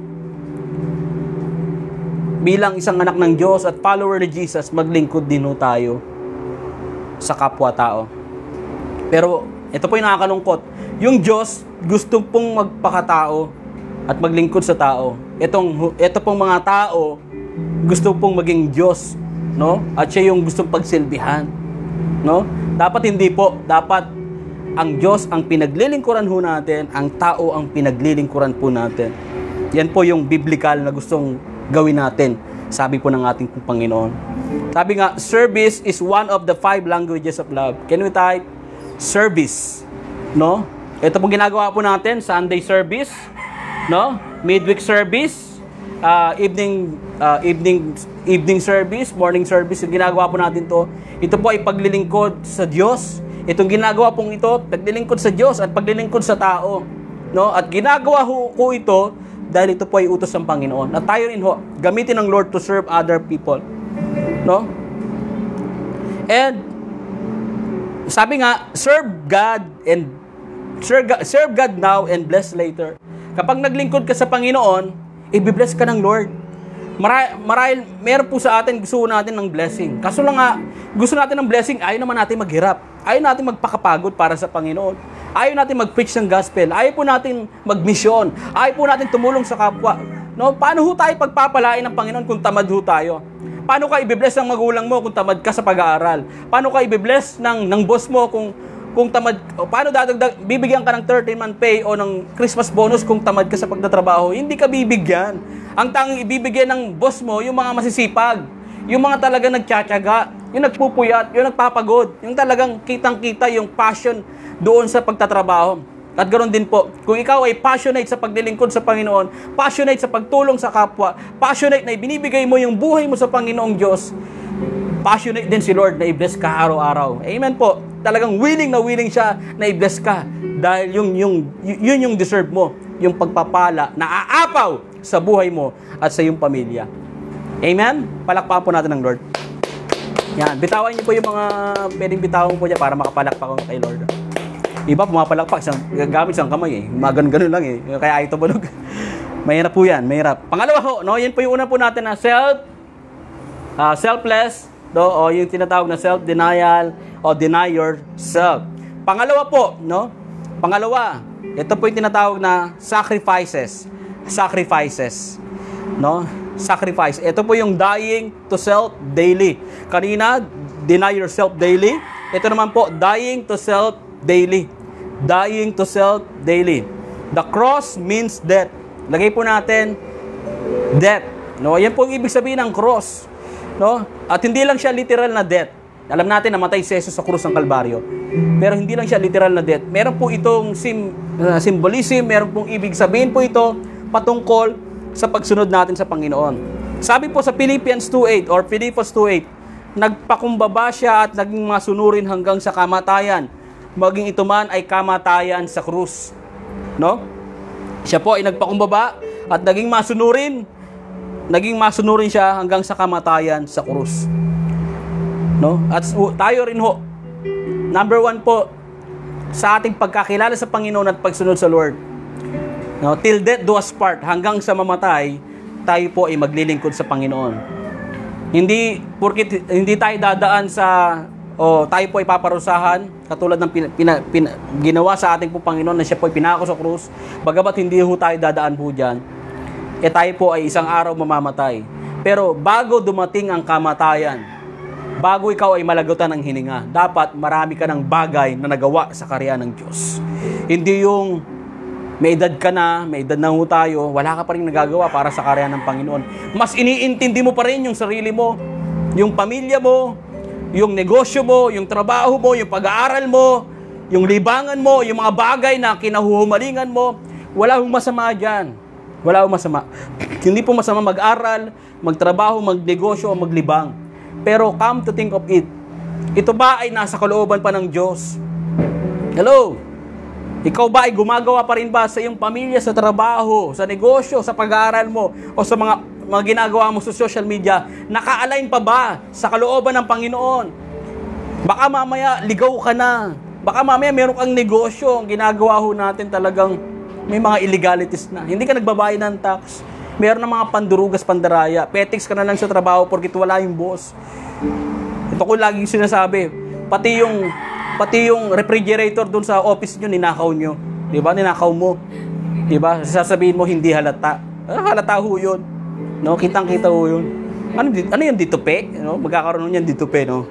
bilang isang anak ng Diyos at follower ni Jesus, maglingkod din ho tayo sa kapwa-tao. Pero ito po yung nakakalungkot. Yung Diyos gusto pong magpakatao at maglingkod sa tao. Ito pong mga tao gusto pong maging Diyos, no? At siya yung gustong pagsilbihan, no? Dapat hindi po. Dapat ang Diyos ang pinaglilingkuran ho natin, ang tao ang pinaglilingkuran po natin. Yan po yung biblical na gustong gawin natin, sabi po ng ating Panginoon. Sabi nga, service is one of the 5 languages of love. Can we type? Service, no? Ito pong ginagawa po natin, Sunday service, no? Midweek service, evening service, morning service. Yung ginagawa po natin to, ito po ay paglilingkod sa Diyos. Itong ginagawa pong ito, paglilingkod sa Diyos at paglilingkod sa tao, no? At ginagawa ko ito dahil ito po ay utos ng Panginoon. At tayo rin ho, gamitin ng Lord to serve other people, no? And sabi nga, serve God now and bless later. Kapag naglingkod ka sa Panginoon, i-bless ka ng Lord. Marahil, meron po sa atin, gusto natin ng blessing. Kaso lang nga, gusto natin ng blessing, ayaw naman natin maghirap. Ayaw natin magpakapagod para sa Panginoon. Ayaw natin mag-preach ng gospel. Ayaw po natin mag-mission. Ayaw po natin tumulong sa kapwa. No? Paano ho tayo pagpapalain ng Panginoon kung tamad ho tayo? Paano ka i-bless ng magulang mo kung tamad ka sa pag-aaral? Paano ka i-bless ng boss mo kung tamad? Paano bibigyan ka ng 13-month pay o ng Christmas bonus kung tamad ka sa pagtatrabaho? Hindi ka bibigyan. Ang tanging ibibigyan ng boss mo, yung mga masisipag, yung mga talagang nagtsatsaga, yung nagpupuyat, yung nagpapagod, yung talagang kitang-kita yung passion doon sa pagtatrabaho. At ganoon din po, kung ikaw ay passionate sa paglilingkod sa Panginoon, passionate sa pagtulong sa kapwa, passionate na ibinibigay mo yung buhay mo sa Panginoong Diyos, passionate din si Lord na i-bless ka araw-araw. Amen po. Talagang willing na willing siya na i-bless ka dahil yun yung deserve mo, yung pagpapala na aapaw sa buhay mo at sa iyong pamilya. Amen? Palakpakan po natin ng Lord. Yan, bitawan niyo po yung mga pwedeng bitawan po niya para makapalakpak ko kay Lord. Iba pumapalakpak, gamit isang kamay eh. Ganun lang eh. Kaya ito bulog. Mahirap po yan, mahirap. Pangalawa ho, no, yan po yung una po natin na selfless, no, o yung tinatawag na self-denial o deny yourself. Pangalawa po, no? Pangalawa, ito po yung tinatawag na sacrifices. No? Sacrifice. Ito po yung dying to self daily. Kanina, deny yourself daily. Ito naman po, dying to self daily. Dying to self daily. The cross means death. Lagay po natin, death. No? Yan po yung ibig sabihin ng cross. No? At hindi lang siya literal na death. Alam natin, namatay si Jesus sa krus ng Kalbaryo. Pero hindi lang siya literal na death. Meron po itong symbolism, meron pong ibig sabihin po ito patungkol sa pagsunod natin sa Panginoon. Sabi po sa Philippians 2:8 or Philippos 2:8, nagpakumbaba siya at naging masunurin hanggang sa kamatayan. Maging ito man ay kamatayan sa krus. No? Siya po ay nagpakumbaba at naging masunurin siya hanggang sa kamatayan sa krus. No? At tayo rin ho, number 1 po, sa ating pagkakilala sa Panginoon at pagsunod sa Lord. No? Till death do us part, hanggang sa mamatay, tayo po ay maglilingkod sa Panginoon. Hindi tayo dadaan tayo po ay paparusahan, katulad ng ginawa sa ating po Panginoon na siya po ay pinako sa krus, bagamat hindi ho tayo dadaan po dyan, tayo po ay isang araw mamamatay. Pero bago dumating ang kamatayan, bago ikaw ay malagutan ng hininga, dapat marami ka ng bagay na nagawa sa karya ng Diyos. Hindi yung may edad ka na, may edad na ho tayo, wala ka pa rin nagagawa para sa karya ng Panginoon. Mas iniintindi mo pa rin yung sarili mo, yung pamilya mo, yung negosyo mo, yung trabaho mo, yung pag-aaral mo, yung libangan mo, yung mga bagay na kinahuhumalingan mo. Wala hong masama dyan. Wala hong masama. Hindi po masama mag-aral, magtrabaho, magnegosyo, o maglibang. Pero come to think of it, ito ba ay nasa kalooban pa ng Diyos? Hello? Ikaw ba ay gumagawa pa rin ba sa iyong pamilya, sa trabaho, sa negosyo, sa pag-aaral mo, o sa mga ginagawa mo sa social media? Naka-align pa ba sa kalooban ng Panginoon? Baka mamaya ligaw ka na. Baka mamaya meron kang negosyo, ang ginagawa ho natin talagang may mga illegalities na. Hindi ka nagbabayad ng tax. Meron ng mga pandurugas, pandaraya. Petics ka na lang sa trabaho porkit wala yung boss. Ito ko laging sinasabi. Pati yung refrigerator dun sa office nyo, ninakaw nyo. Diba? Ninakaw mo. Diba? Sasabihin mo, hindi halata. Halata ho yun. No? Kitang-kita ho yun. Ano yung ditupe? No? Magkakaroon yan ditupe, no?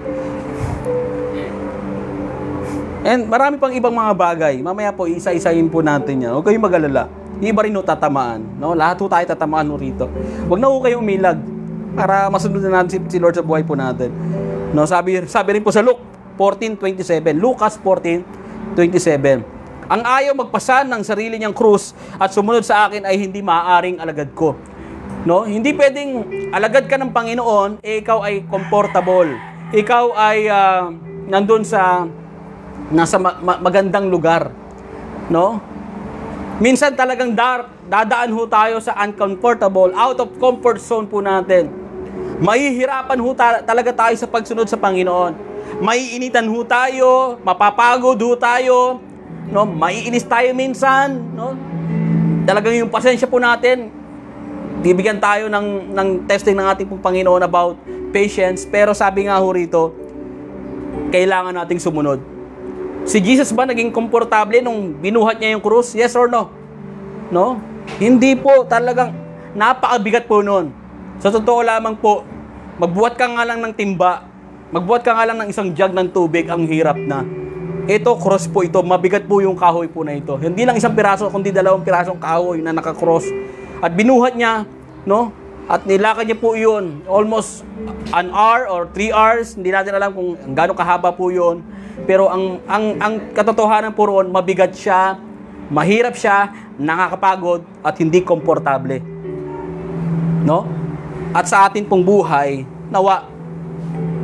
And marami pang ibang mga bagay. Mamaya po, isa-isahin po natin yan. Huwag kayong mag-alala. Iba rin ho tatamaan. No? Lahat ho tayo tatamaan ho rito. Huwag na ho kayong umilag para masunod na natin si Lord sa buhay po natin. No? Sabi rin po sa Luke 14:27. Lucas 14:27. Ang ayaw magpasan ng sarili niyang krus at sumunod sa akin ay hindi maaaring alagad ko. No? Hindi pwedeng alagad ka ng Panginoon, ikaw ay comfortable. Ikaw ay nandun sa nasa magandang lugar. No? Minsan talagang dadaan ho tayo sa uncomfortable, out of comfort zone po natin. Mahihirapan ho talaga tayo sa pagsunod sa Panginoon. Maiinitan ho tayo, mapapagod ho tayo, no? Maiinis tayo minsan, no? Talagang yung pasensya po natin, bibigyan tayo ng testing ng ating Panginoon about patience, pero sabi nga ho rito, kailangan nating sumunod. Si Jesus ba naging komportable nung binuhat niya yung krus? Yes or no? No? Hindi po, talagang napakabigat po noon. Sa totoo lamang po, magbuhat ka nga lang ng timba, magbuhat ka nga lang ng isang jug ng tubig, ang hirap na. Ito, cross po ito, mabigat po yung kahoy po na ito. Hindi lang isang piraso, kundi 2 pirasong kahoy na nakakross. At binuhat niya, no? At nilakad niya po yun, almost an hour or 3 hours, hindi natin alam kung gaano kahaba po yun. Pero ang katotohanan po roon, mabigat siya, mahirap siya, nakakapagod, at hindi komportable. No? At sa atin pong buhay, nawa,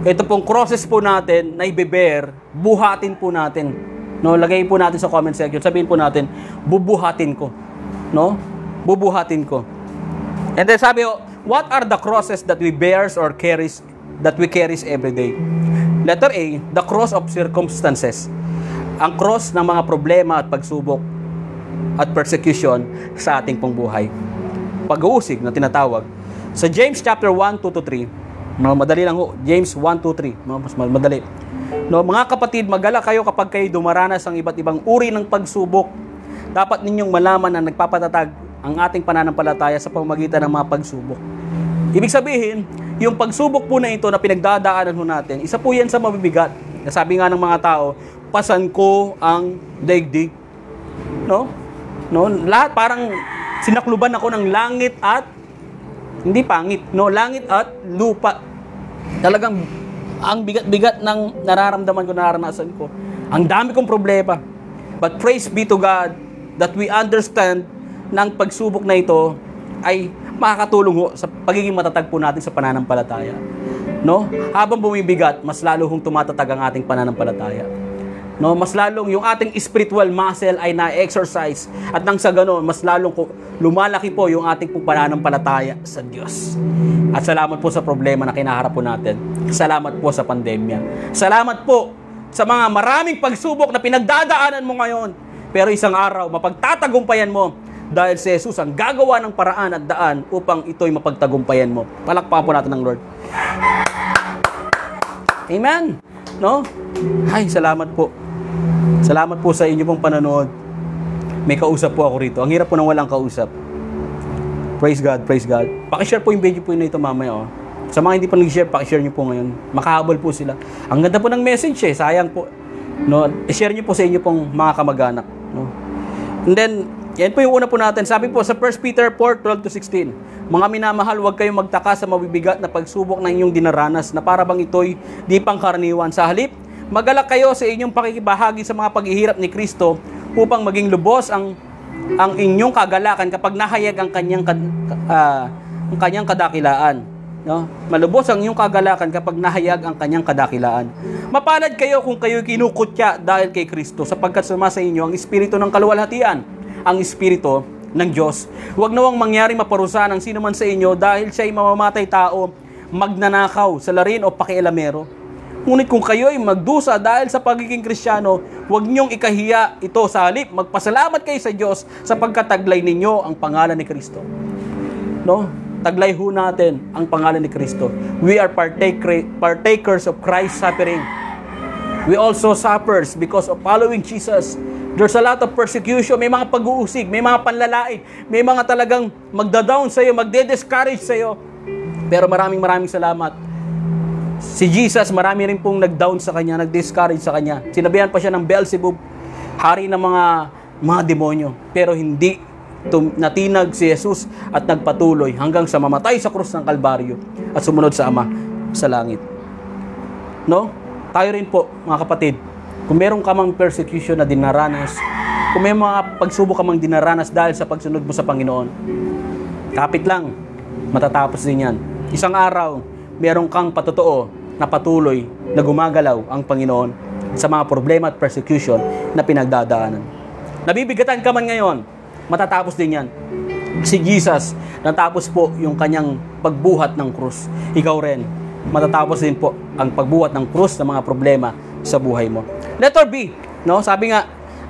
ito pong crosses po natin na i-bear, buhatin po natin. No, lagay po natin sa comment section. Sabihin po natin, bubuhatin ko. No? Bubuhatin ko. And then sabi ko, what are the crosses that we bears or carries every day? Letter A, the cross of circumstances. Ang cross ng mga problema at pagsubok at persecution sa ating pong buhay. Pag-uusig na tinatawag. Sa James chapter 1, 2-3, madali lang ho. James 1-2-3, mas madali. No, mga kapatid, mag-alala kayo kapag kayo dumaranas ang iba't ibang uri ng pagsubok. Dapat ninyong malaman na nagpapatatag ang ating pananampalataya sa pamamagitan ng mga pagsubok. Ibig sabihin, yung pagsubok po na ito na pinagdadaanan ho natin, isa po yan sa mabibigat. Sabi nga ng mga tao, pasan ko ang daigdig. No? No, lahat parang sinakluban ako ng langit at hindi pangit, no, langit at lupa. Talagang ang bigat-bigat ng nararamdaman ko, nararanasan ko. Ang dami kong problema. But praise be to God that we understand na ang pagsubok na ito ay makakatulong ho sa pagiging matatag po natin sa pananampalataya. No? Habang bumibigat, mas lalo hong tumatatag ang ating pananampalataya. No, mas lalong yung ating spiritual muscle ay na-exercise at nang sa ganoon, mas lalong lumalaki po yung ating pananampalataya sa Diyos. At salamat po sa problema na kinaharap po natin. Salamat po sa pandemya. Salamat po sa mga maraming pagsubok na pinagdadaanan mo ngayon. Pero isang araw, mapagtatagumpayan mo dahil si Jesus ang gagawa ng paraan at daan upang ito'y mapagtagumpayan mo. Palakpakan po natin ng Lord. Amen. No? Ay, salamat po. Salamat po sa inyo pong panonood. May kausap po ako rito. Ang hirap po nang walang kausap. Praise God, praise God. Pakishare po yung video po na ito mamaya. Oh. Sa mga hindi pa nag-share, pakishare nyo po ngayon. Makahabol po sila. Ang ganda po ng message eh. Sayang po. No? I-share nyo po sa inyo pong mga kamag-anak. No? And then, yan po yung una po natin. Sabi po sa 1 Peter 4:12-16, mga minamahal, huwag kayong magtaka sa mabibigat na pagsubok na inyong dinaranas na para bang ito'y di pangkaraniwan. Sa halip, mag-alala kayo sa inyong pakikibahagi sa mga paghihirap ni Kristo upang maging lubos ang inyong kagalakan kapag nahayag ang kanyang kadakilaan. No? Malubos ang inyong kagalakan kapag nahayag ang kanyang kadakilaan. Mapalad kayo kung kayo kinukutya dahil kay Kristo sapagkat sumasa inyo ang espiritu ng kaluwalhatian, ang espiritu ng Diyos. Huwag nawang mangyari maparusahan ang sino man sa inyo dahil siya'y mamamatay tao, magnanakaw, salarin o pakialamero. Ngunit kung kayo ay magdusa dahil sa pagiging Kristiyano, huwag niyong ikahiya ito. Sa halip, magpasalamat kayo sa Diyos sapagkat taglay ninyo ang pangalan ni Kristo. No? Taglay ho natin ang pangalan ni Kristo. We are partakers of Christ's suffering. We also suffers because of following Jesus. There's a lot of persecution, may mga pag-uusig, may mga panlalait, may mga talagang magda-down sa'yo, magde-discourage sa'yo. Pero maraming salamat. Si Jesus, marami rin pong nag-down sa kanya, nag-discourage sa kanya. Sinabihan pa siya ng Beelzebub, hari ng mga demonyo. Pero hindi natinag si Jesus at nagpatuloy hanggang sa mamatay sa krus ng Kalbaryo at sumunod sa Ama sa langit. No? Tayo rin po, mga kapatid, kung meron ka mang persecution na dinaranas, kung may mga pagsubok ka mang dinaranas dahil sa pagsunod mo sa Panginoon, kapit lang, matatapos din yan. Isang araw, meron kang patotoo na patuloy na gumagalaw ang Panginoon sa mga problema at persecution na pinagdadaanan. Nabibigatan ka man ngayon, matatapos din yan. Si Jesus, natapos po yung kanyang pagbuhat ng krus. Ikaw rin, matatapos din po ang pagbuhat ng krus ng mga problema sa buhay mo. Letter B, no? Sabi nga,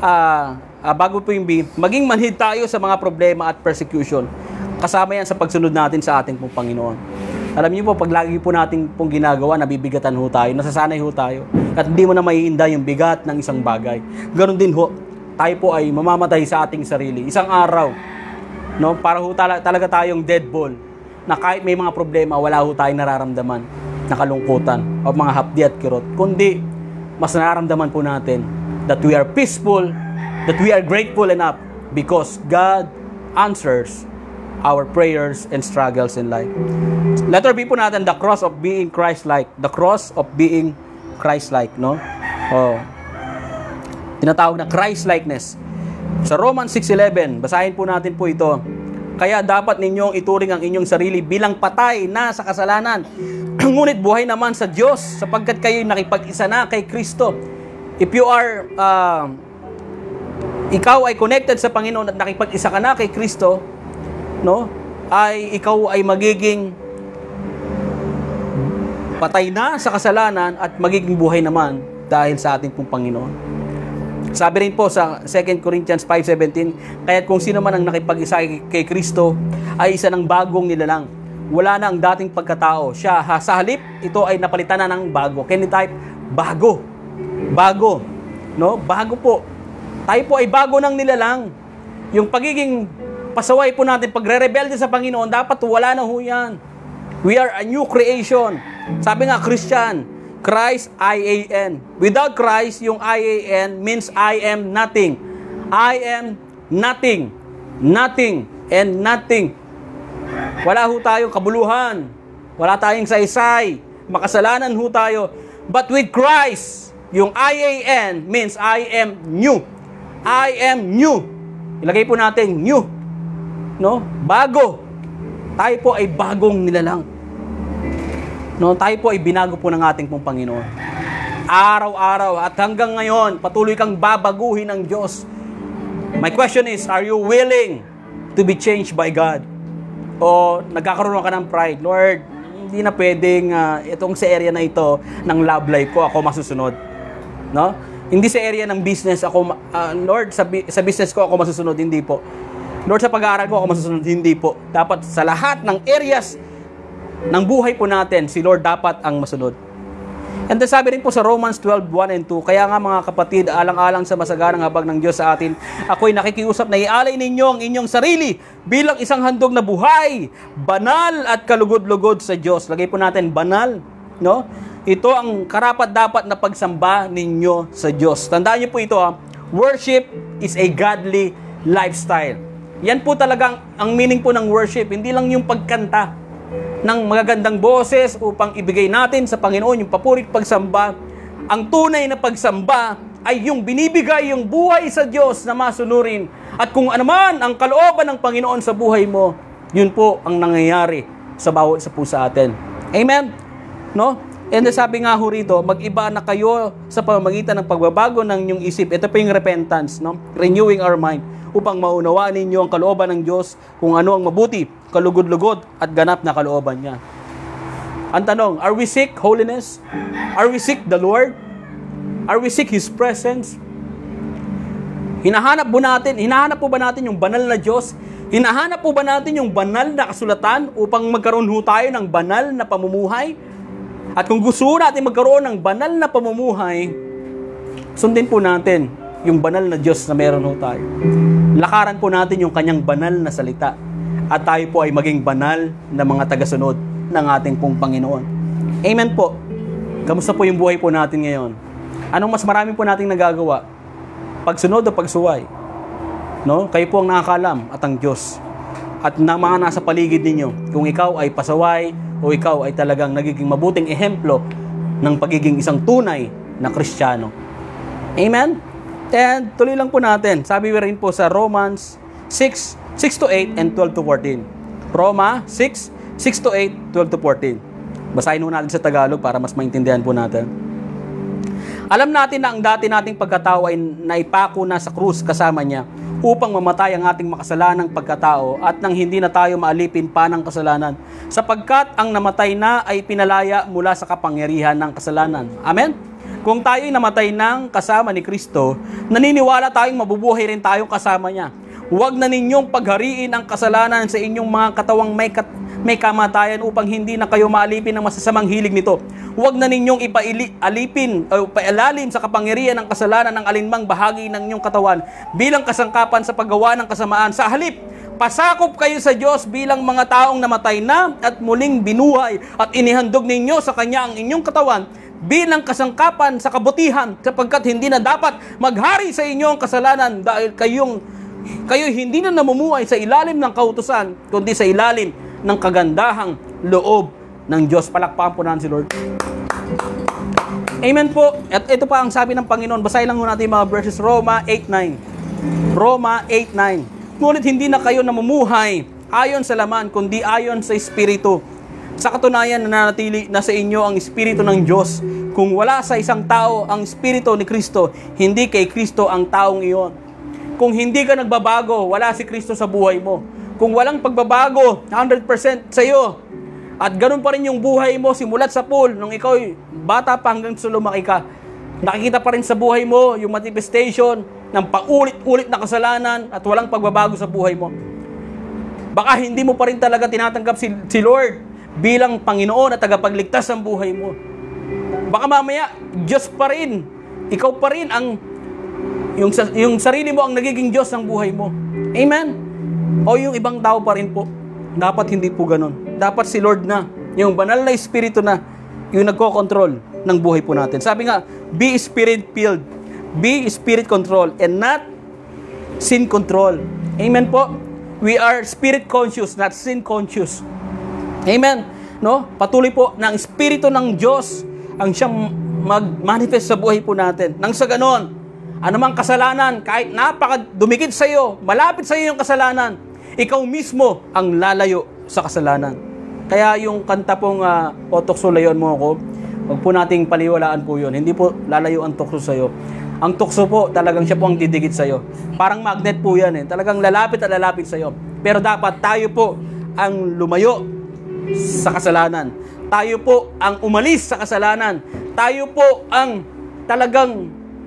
bago po yung B, maging manhid tayo sa mga problema at persecution. Kasama yan sa pagsunod natin sa ating pong Panginoon. Alam niyo po, pag lagi po natin pong ginagawa, nabibigatan ho tayo, nasasanay ho tayo, at hindi mo na maiinda yung bigat ng isang bagay. Ganon din ho, tayo po ay mamamatay sa ating sarili. Isang araw, no? Para ho talaga tayong dead ball, na kahit may mga problema, wala ho tayong nararamdaman na kalungkutan o mga hapdi at kirot. Kundi, mas nararamdaman po natin that we are peaceful, that we are grateful enough because God answers our prayers and struggles in life. Letter B po natin, the cross of being Christ-like. The cross of being Christ-like, no? Oh. Tinatawag na Christ-likeness. Sa Romans 6:11, basahin po natin po ito. Kaya dapat ninyong ituring ang inyong sarili bilang patay na sa kasalanan. Ngunit buhay naman sa Diyos sapagkat kayo nakipag-isa na kay Kristo. If you are, ikaw ay connected sa Panginoon at nakipag-isa ka na kay Kristo, no? Ay ikaw ay magiging patay na sa kasalanan at magiging buhay naman dahil sa ating pong Panginoon. Sabi rin po sa 2 Corinthians 5:17, kaya't kung sino man ang nakipag-isa kay Kristo ay isa ng bagong nilalang. Wala na ang dating pagkatao. Siya, sa halip, ito ay napalitan na ng bago. Can you type? Bago. Bago. No? Bago po. Tayo po ay bago ng nilalang. Yung pagiging pasaway po natin, pagre-rebelde sa Panginoon, dapat wala na ho yan. We are a new creation. Sabi nga, Christian, Christ, I-A-N. Without Christ, yung I-A-N means I am nothing. I am nothing. Nothing and nothing. Wala ho tayong kabuluhan. Wala tayong saysay. Makasalanan ho tayo. But with Christ, yung I-A-N means I am new. I am new. Ilagay po natin new. No? Bago. Tayo po ay bagong nilalang. No, tayo po ay binago po ng ating pong Panginoon. Araw-araw at hanggang ngayon, patuloy kang babaguhin ng Diyos. My question is, are you willing to be changed by God? O nagkakaroon ka ng pride? Lord, hindi na pwedeng itong sa area na ito ng love life ko, ako masusunod. No? Hindi sa area ng business, ako, Lord, sa business ko ako masusunod, hindi po. Lord, sa pag-aaral ko ako masusunod, hindi po. Dapat sa lahat ng areas ng buhay po natin, si Lord dapat ang masunod. And then sabi rin po sa Romans 12:1 and 2, kaya nga mga kapatid, alang-alang sa masaganang habag ng Diyos sa atin, ako'y nakikiusap na ialay ninyo ang inyong sarili bilang isang handog na buhay, banal at kalugod-lugod sa Diyos. Lagay po natin, banal. No? Ito ang karapat-dapat na pagsamba ninyo sa Diyos. Tandaan niyo po ito, worship is a godly lifestyle. Yan po talagang ang meaning po ng worship, hindi lang yung pagkanta ng magagandang boses upang ibigay natin sa Panginoon yung papurit pagsamba. Ang tunay na pagsamba ay yung binibigay yung buhay sa Diyos na masunurin. At kung anuman ang kalooban ng Panginoon sa buhay mo, yun po ang nangyayari sa bawat isa po sa atin. Amen? No? And sabi nga ho rito, mag-iba na kayo sa pamamagitan ng pagbabago ng inyong isip. Ito po yung repentance, no? Renewing our mind, upang maunawaan ninyo ang kalooban ng Diyos kung ano ang mabuti, kalugod-lugod at ganap na kalooban niya. Ang tanong, are we seek holiness? Are we seek the Lord? Are we seek His presence? Hinahanap po ba natin yung banal na Diyos? Hinahanap po ba natin yung banal na kasulatan upang magkaroon ho tayo ng banal na pamumuhay? At kung gusto natin magkaroon ng banal na pamumuhay, sundin po natin yung banal na Diyos na meron ho tayo. Lakaran po natin yung kanyang banal na salita. At tayo po ay maging banal na mga tagasunod ng ating pong Panginoon. Amen po. Kamusta po yung buhay po natin ngayon? Anong mas marami po nating nagagawa? Pagsunod o pagsuway? No? Kayo po ang nakakalam at ang Diyos. At ng mga nasa paligid ninyo, kung ikaw ay pasaway o ikaw ay talagang nagiging mabuting ehemplo ng pagiging isang tunay na Kristiyano. Amen? And tuloy lang po natin. Sabi rin po sa Romans 6:6-8 and 12-14. Roma 6:6-8, 12-14. Basahin po natin sa Tagalog para mas maintindihan po natin. Alam natin na ang dati nating pagkatao ay naipako na sa krus kasama niya upang mamatay ang ating makasalanang pagkatao at nang hindi na tayo maalipin pa ng kasalanan, sapagkat ang namatay na ay pinalaya mula sa kapangyarihan ng kasalanan. Amen? Kung tayo'y namatay ng kasama ni Kristo, naniniwala tayong mabubuhay rin tayong kasama niya. Huwag na ninyong paghariin ang kasalanan sa inyong mga katawang may kamatayan upang hindi na kayo maalipin ng masasamang hilig nito. Huwag na ninyong ipailalim sa kapangyarihan ng kasalanan ng alinmang bahagi ng inyong katawan bilang kasangkapan sa paggawa ng kasamaan. Sa halip, pasakop kayo sa Diyos bilang mga taong namatay na at muling binuhay at inihandog ninyo sa Kanya ang inyong katawan bilang kasangkapan sa kabutihan, sapagkat hindi na dapat maghari sa inyo ang kasalanan dahil kayo hindi na namumuhay sa ilalim ng kautusan, kundi sa ilalim ng kagandahang loob ng Diyos. Palakpakan po natin si Lord. Amen po. At ito pa ang sabi ng Panginoon. Basahin lang natin mga verses. Roma 8:9. Roma 8:9. Ngunit hindi na kayo namumuhay ayon sa laman, kundi ayon sa Espiritu. Sa katunayan, nananatili na sa inyo ang Espiritu ng Diyos. Kung wala sa isang tao ang Espiritu ni Kristo, hindi kay Kristo ang taong iyon. Kung hindi ka nagbabago, wala si Kristo sa buhay mo. Kung walang pagbabago, 100% sa iyo, at ganun pa rin yung buhay mo simulat sa pool, nung ikaw bata pa hanggang sa lumaki ka, nakikita pa rin sa buhay mo yung manifestation ng paulit-ulit na kasalanan at walang pagbabago sa buhay mo. Baka hindi mo pa rin talaga tinatanggap si Lord bilang Panginoon at tagapagligtas ng buhay mo. Baka mamaya, Diyos pa rin. Ikaw pa rin ang, yung sarili mo ang nagiging Diyos ng buhay mo. Amen? O yung ibang tao pa rin po. Dapat hindi po ganun. Dapat si Lord na, yung banal na Espiritu na, yung nagko-control ng buhay po natin. Sabi nga, be Spirit-filled, be Spirit-controlled, and not sin-control. Amen po? We are Spirit-conscious, not sin-conscious. Amen. No? Patuloy po ng Espiritu ng Diyos ang siyang mag-manifest sa buhay po natin. Nang sa ganon, anumang kasalanan, kahit napakadumikit sa iyo, malapit sa iyo yung kasalanan, ikaw mismo ang lalayo sa kasalanan. Kaya yung kanta pong o tukso layon mo ako, huwag po nating paliwalaan po yun. Hindi po lalayo ang tukso sa iyo. Ang tukso po, talagang siya po ang didikit sa iyo. Parang magnet po yan eh. Talagang lalapit at lalapit sa iyo. Pero dapat tayo po ang lumayo sa kasalanan. Tayo po ang umalis sa kasalanan. Tayo po ang talagang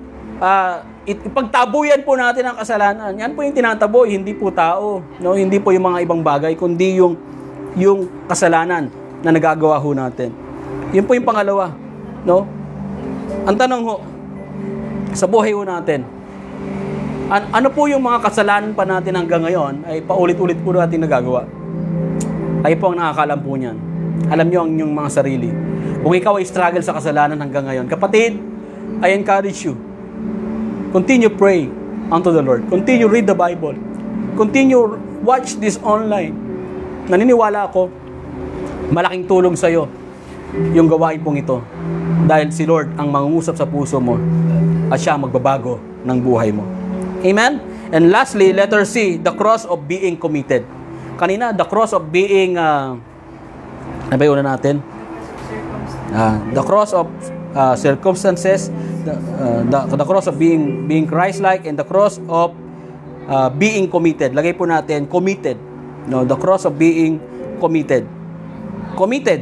ipagtabuyan po natin ang kasalanan. Yan po yung tinataboy, hindi po tao, no? Hindi po yung mga ibang bagay, kundi yung kasalanan na nagagawa ho natin. Yun po yung pangalawa, no? Ang tanong ho, sa buhay ho natin, ano po yung mga kasalanan pa natin hanggang ngayon ay paulit-ulit po natin nagagawa? Kayo po ang nakakalam po niyan. Alam nyo ang inyong mga sarili. Kung ikaw ay struggle sa kasalanan hanggang ngayon, kapatid, I encourage you. Continue pray unto the Lord. Continue read the Bible. Continue watch this online. Naniniwala ako, malaking tulong sa iyo yung gawain pong ito. Dahil si Lord ang mangungusap sa puso mo at siya magbabago ng buhay mo. Amen? And lastly, letter C, the cross of being committed. Kanina, the cross of being, ano ba yun natin? The cross of circumstances, the cross of being Christ-like, and the cross of being committed. Lagay po natin, committed. No, the cross of being committed. Committed.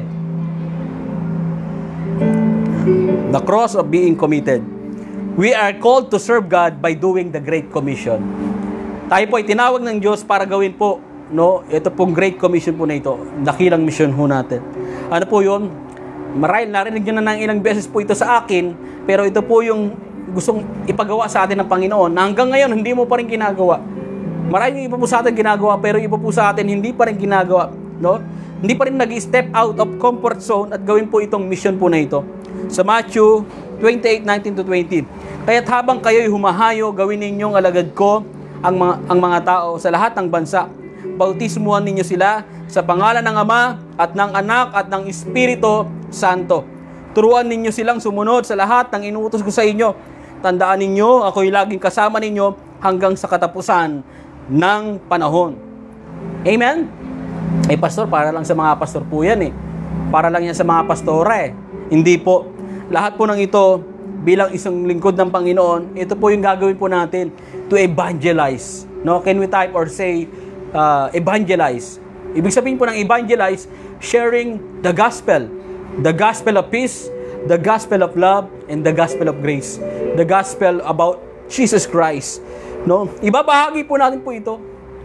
The cross of being committed. We are called to serve God by doing the Great Commission. Tayo po ay tinawag ng Diyos para gawin po, no, ito pong Great Commission po na ito, dakilang mission ho natin. Ano po yun? Marahil narinig nyo na ng ilang beses po ito sa akin, pero ito po yung gustong ipagawa sa atin ng Panginoon na hanggang ngayon hindi mo pa rin ginagawa. Marahil yung iba po sa atin ginagawa, pero iba po sa atin hindi pa rin ginagawa, no? Hindi pa rin nag-step out of comfort zone at gawin po itong mission po na ito. Sa Matthew 28:19-20. Kaya't habang kayo'y humahayo, gawin ninyong alagad ko ang mga tao sa lahat ng bansa. Bautismuhan ninyo sila sa pangalan ng Ama at ng Anak at ng Espiritu Santo. Turuan ninyo silang sumunod sa lahat ng inuutos ko sa inyo. Tandaan ninyo, ako'y laging kasama ninyo hanggang sa katapusan ng panahon. Amen? Eh, pastor, para lang sa mga pastor po yan eh. Para lang yan sa mga pastora eh. Hindi po. Lahat po ng ito, bilang isang lingkod ng Panginoon, ito po yung gagawin po natin to evangelize. No? Can we type or say evangelize? Ibig sabihin po ng evangelize, sharing the gospel of peace, the gospel of love, and the gospel of grace. The gospel about Jesus Christ. No? Ibabahagi po natin po ito.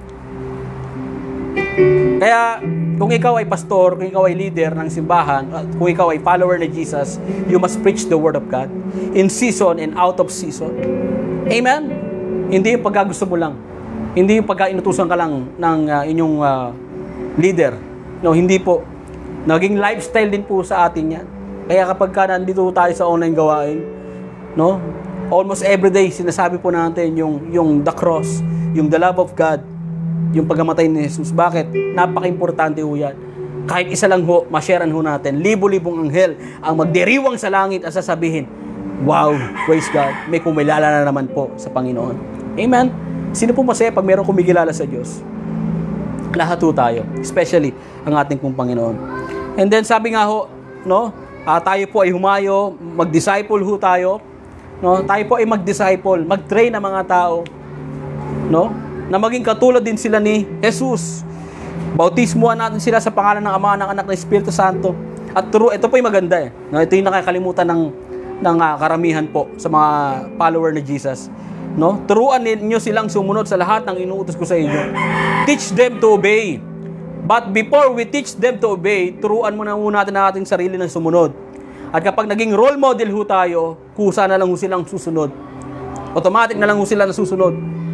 Kaya, kung ikaw ay pastor, kung ikaw ay leader ng simbahan, at kung ikaw ay follower ni Jesus, you must preach the Word of God in season and out of season. Amen? Hindi yung pagkagusto mo lang. Hindi yung pagka-inutusan ka lang ng inyong leader. No, hindi po. Naging lifestyle din po sa atin yan. Kaya kapag nandito tayo sa online gawain, no, almost every day sinasabi po natin yung the cross, yung the love of God, yung pagkamatay ni Jesus. Bakit? Napaka-importante ho yan. Kahit isa lang ho, ma-sharean ho natin. Libo-libong anghel ang magdiriwang sa langit at sasabihin, wow, praise God, may kumilala na naman po sa Panginoon. Amen? Sino po masaya pag meron kumikilala sa Diyos? Lahat ho tayo, especially ang ating pong Panginoon. And then sabi nga ho, no, tayo po ay humayo, mag-disciple ho tayo, no? Tayo po ay mag-disciple, mag-train ng mga tao, no? Na maging katulad din sila ni Jesus. Bautismuhan natin sila sa pangalan ng Ama, ng Anak, ng Espiritu Santo. At ito po yung maganda eh. No, ito yung nakakalimutan ng karamihan po sa mga follower ni Jesus. No? Turuan ninyo silang sumunod sa lahat ng inuutos ko sa inyo. Teach them to obey. But before we teach them to obey, turuan muna natin ang ating sarili ng sumunod. At kapag naging role model ho tayo, kusa na lang ho silang susunod. Automatic na lang ho sila nasusunod.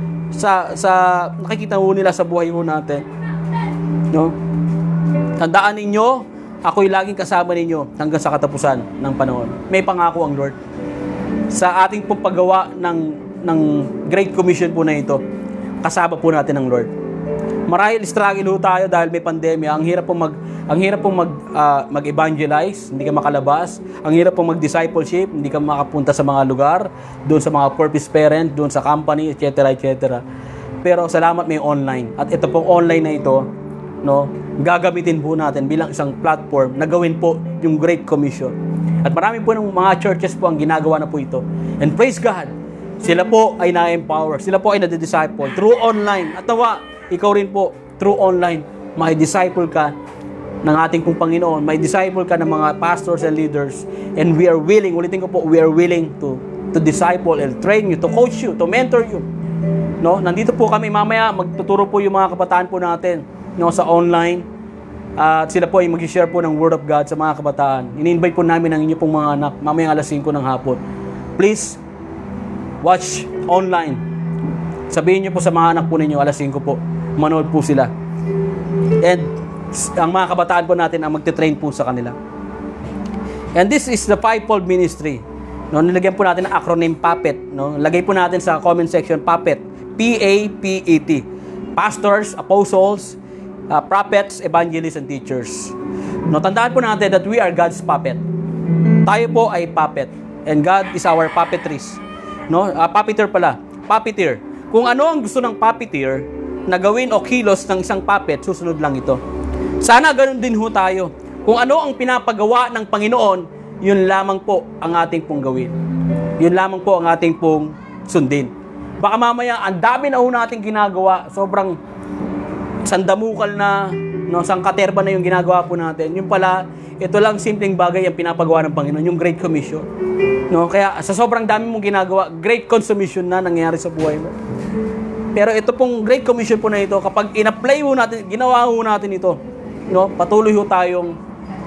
Sa nakikita ho nila sa buhay ho natin. No? Tandaan ninyo, ako'y laging kasama ninyo hanggang sa katapusan ng panahon. May pangako ang Lord. Sa ating pong paggawa ng Great Commission po na ito, kasama po natin ang Lord. Marahil struggle ho tayo dahil may pandemya. Ang hirap pong mag-evangelize, hindi ka makalabas. Ang hirap pong mag-discipleship, hindi ka makapunta sa mga lugar, doon sa mga purpose parent, doon sa company, etc., etc. Pero salamat may online. At ito pong online na ito, no, gagamitin po natin bilang isang platform na gawin po yung Great Commission. At marami po ng mga churches po ang ginagawa na po ito. And praise God, sila po ay na-empower, sila po ay na-disciple through online. At nawa, ikaw rin po, through online, may disciple ka ng ating pong Panginoon, may disciple ka ng mga pastors and leaders, and we are willing, ulitin ko po, we are willing to disciple and train you, to coach you, to mentor you. No? Nandito po kami mamaya, magtuturo po yung mga kabataan po natin, no, sa online, at sila po ay mag-share po ng Word of God sa mga kabataan. Ini-invite po namin ang inyo pong mga anak mamayang alas 5 ng hapon. Please watch online. Sabihin niyo po sa mga anak po ninyo alas 5 po, manood po sila. And ang mga kabataan po natin ang magte-train po sa kanila. And this is the fivefold ministry. No, nilagyan po natin ang acronym PAPET, no? Lagay po natin sa comment section PAPET. P-A-P-E-T. Pastors, apostles, prophets, evangelists, and teachers. No, tandaan po natin that we are God's puppet. Tayo po ay puppet. And God is our puppeteers. No? Puppeteer pala. Puppeteer. Kung ano ang gusto ng puppeteer na gawin o kilos ng isang puppet, susunod lang ito. Sana ganun din ho tayo. Kung ano ang pinapagawa ng Panginoon, yun lamang po ang ating pong gawin. Yun lamang po ang ating pong sundin. Baka mamaya, ang dami na ho nating ginagawa. Sobrang sandamukal na, no, sangkaterba na yung ginagawa po natin. Yung pala, ito lang simpleng bagay ang pinapagawa ng Panginoon, yung Great Commission. No, kaya sa sobrang dami mong ginagawa, Great Consummation na nangyayari sa buhay mo. Pero ito pong Great Commission po na ito, kapag in-apply ho natin, ginawa ho natin ito, no, patuloy ho tayong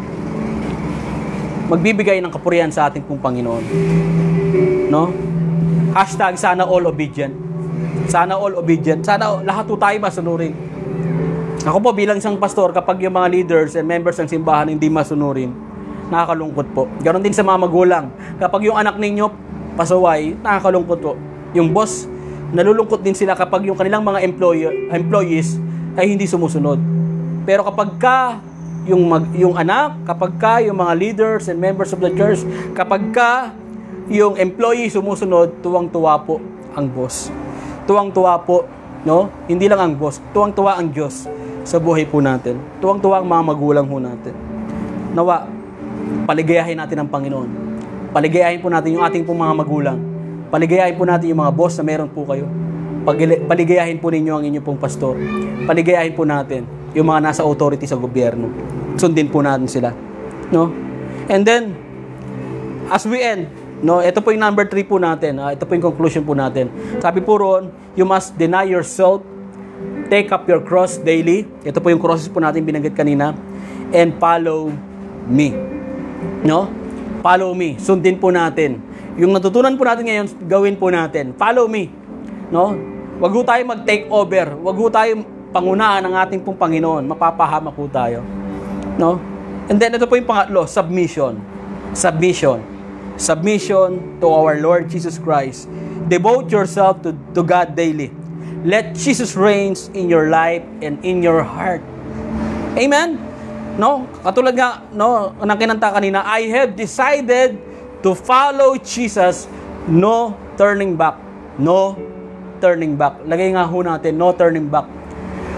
magbibigay ng kapurihan sa ating pong Panginoon. No? Hashtag sana all obedient. Sana all obedient. Sana lahat po tayo masunurin. Ako po bilang isang pastor, kapag yung mga leaders and members ng simbahan hindi masunurin, nakakalungkot po. Ganon din sa mga magulang. Kapag yung anak ninyo pasaway, nakakalungkot po. Yung boss, nalulungkot din sila kapag yung kanilang mga employees ay hindi sumusunod. Pero kapag ka yung anak, kapag ka yung mga leaders and members of the church, kapag ka yung employee sumusunod, tuwang-tuwa po ang boss. Tuwang-tuwa po, no? Hindi lang ang boss, tuwang-tuwa ang Diyos sa buhay po natin. Tuwang-tuwa ang mga magulang po natin. Nawa, paligayahin natin ang Panginoon. Paligayahin po natin yung ating pong mga magulang. Paligayahin po natin yung mga boss na meron po kayo. Paligayahin po ninyo ang inyong pong pastor. Paligayahin po natin yung mga nasa authority sa gobyerno. Sundin po natin sila. No? And then, as we end, no, ito po yung number 3 po natin. Ito po yung conclusion po natin. Sabi po roon, you must deny yourself, take up your cross daily. Ito po yung crosses po natin binanggit kanina. And follow me. No? Follow me. Sundin po natin. Yung natutunan po natin ngayon, gawin po natin. Follow me. No? Wag ho tayo mag-take over. Wag ho tayo pangunahan ng ating pong Panginoon. Mapapahama po tayo. No? And then, ito po yung pangatlo, submission. Submission. Submission to our Lord Jesus Christ. Devote yourself to God daily. Let Jesus reigns in your life and in your heart. Amen? No? Katulad nga, no, nang kinanta kanina, I have decided to follow Jesus, no turning back. No turning back. Lagay nga ho natin, no turning back.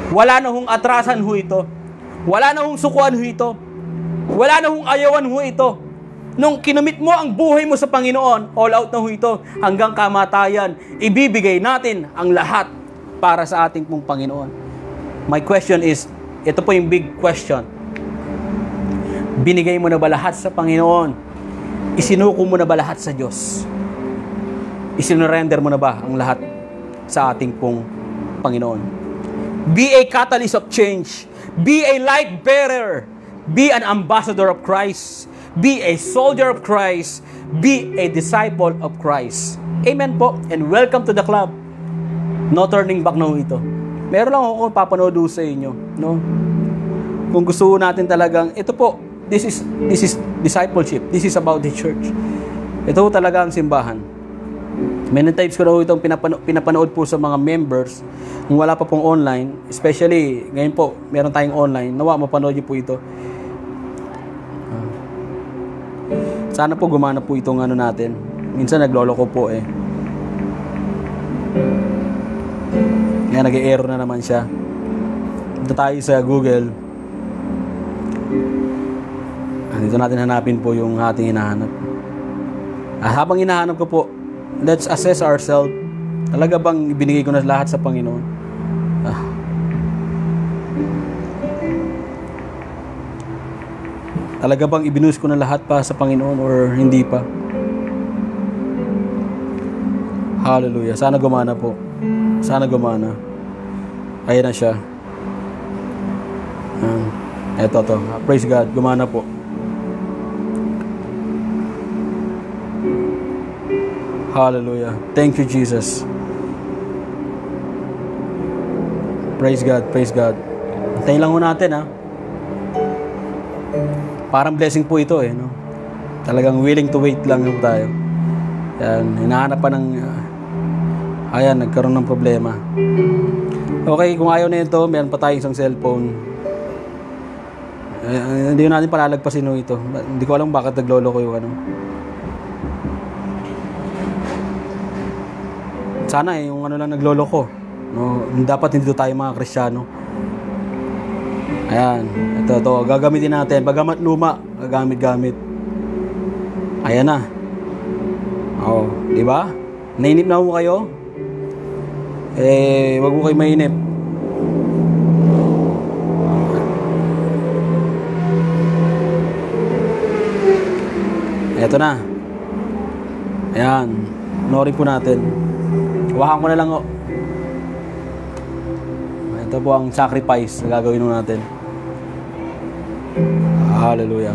Wala na hong atrasan ho ito. Wala na hong sukuan ho ito. Wala na hong ayawan ho ito. Nung kinumit mo ang buhay mo sa Panginoon, all out na ho ito hanggang kamatayan. Ibibigay natin ang lahat para sa ating pong Panginoon. My question is, ito po yung big question. Binigay mo na ba lahat sa Panginoon? Isinuko mo na ba lahat sa Diyos? Isinurrender mo na ba ang lahat sa ating pong Panginoon? Be a catalyst of change. Be a light bearer. Be an ambassador of Christ. Be a soldier of Christ. Be a disciple of Christ. Amen po. And welcome to the club. No turning back na ho ito. Meron lang ako papanood sa inyo. No? Kung gusto natin talagang, ito po, this is discipleship. This is about the church. Ito talaga ang simbahan. Many times ko na itong pinapanood po sa mga members kung wala pa pong online, especially ngayon po, meron tayong online, nawa mapanood niyo po ito. Sana po gumana po itong ano natin. Minsan nagloloko po eh. Ngayon nag-error na naman siya. Dito tayo sa Google. Dito natin hanapin po yung ating hinahanap. Habang hinahanap ko po, let's assess ourselves. Talaga bang ibinigay ko na lahat sa Panginoon? Talaga bang ibinus ko na lahat pa sa Panginoon or hindi pa? Hallelujah. Sana gumana po. Sana gumana. Ayan na siya. Eto to. Praise God. Gumana po. Hallelujah. Thank you, Jesus. Praise God, praise God. Antayin lang ho natin, ha. Parang blessing po ito, eh, no? Talagang willing to wait lang po tayo. Yan, hinahanap pa ng... ayan, nagkaroon ng problema. Okay, kung ayaw na ito, meron pa tayong isang cellphone. Hindi natin palalagpasin ito. Hindi ko alam bakit naglolo ko yung ano. Sana yung ano lang naglolo ko. No, dapat hindi tayo mga Kristiyano. Ayan, ito gagamitin natin. Bagamat luma, gagamit-gamit. Ayan na. Oh, di ba? Nainip na ho kayo? Wag mo kayo mainip. Ito na. Ayan, norin po natin. Hawakan ko na lang ho. Ito po ang sacrifice na gagawin natin. Hallelujah.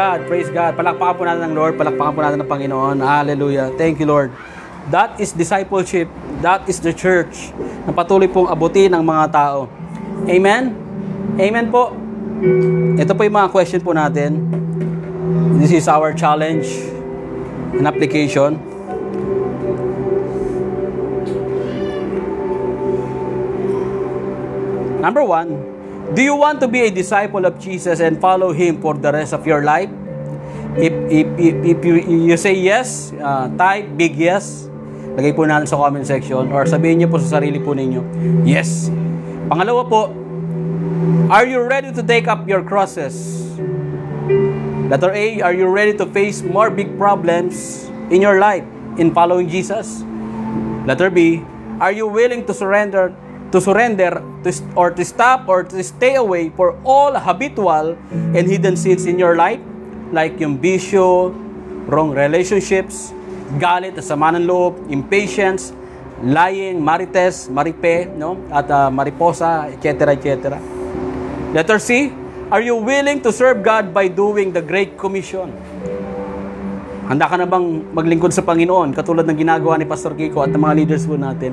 God. Praise God. Palakpakan po natin ng Lord. Palakpakan po natin ng Panginoon. Hallelujah. Thank you, Lord. That is discipleship. That is the church na patuloy pong abutin ng mga tao. Amen? Amen po. Ito po yung mga question po natin. This is our challenge and application. Number 1, do you want to be a disciple of Jesus and follow Him for the rest of your life? If you say yes, type big yes. Lagay po natin sa comment section or sabihin niyo po sa sarili po ninyo, yes. Pangalawa po, are you ready to take up your crosses? Letter A, are you ready to face more big problems in your life in following Jesus? Letter B, are you willing to surrender or to stop or to stay away for all habitual and hidden sins in your life, like yung bisyo, wrong relationships, galit, sama ng loob, impatience, lying, marites, maripe, no? At mariposa, etc., etc. Letter C, are you willing to serve God by doing the Great Commission? Handa ka na bang maglingkod sa Panginoon katulad ng ginagawa ni Pastor Kiko at ng mga leaders po natin?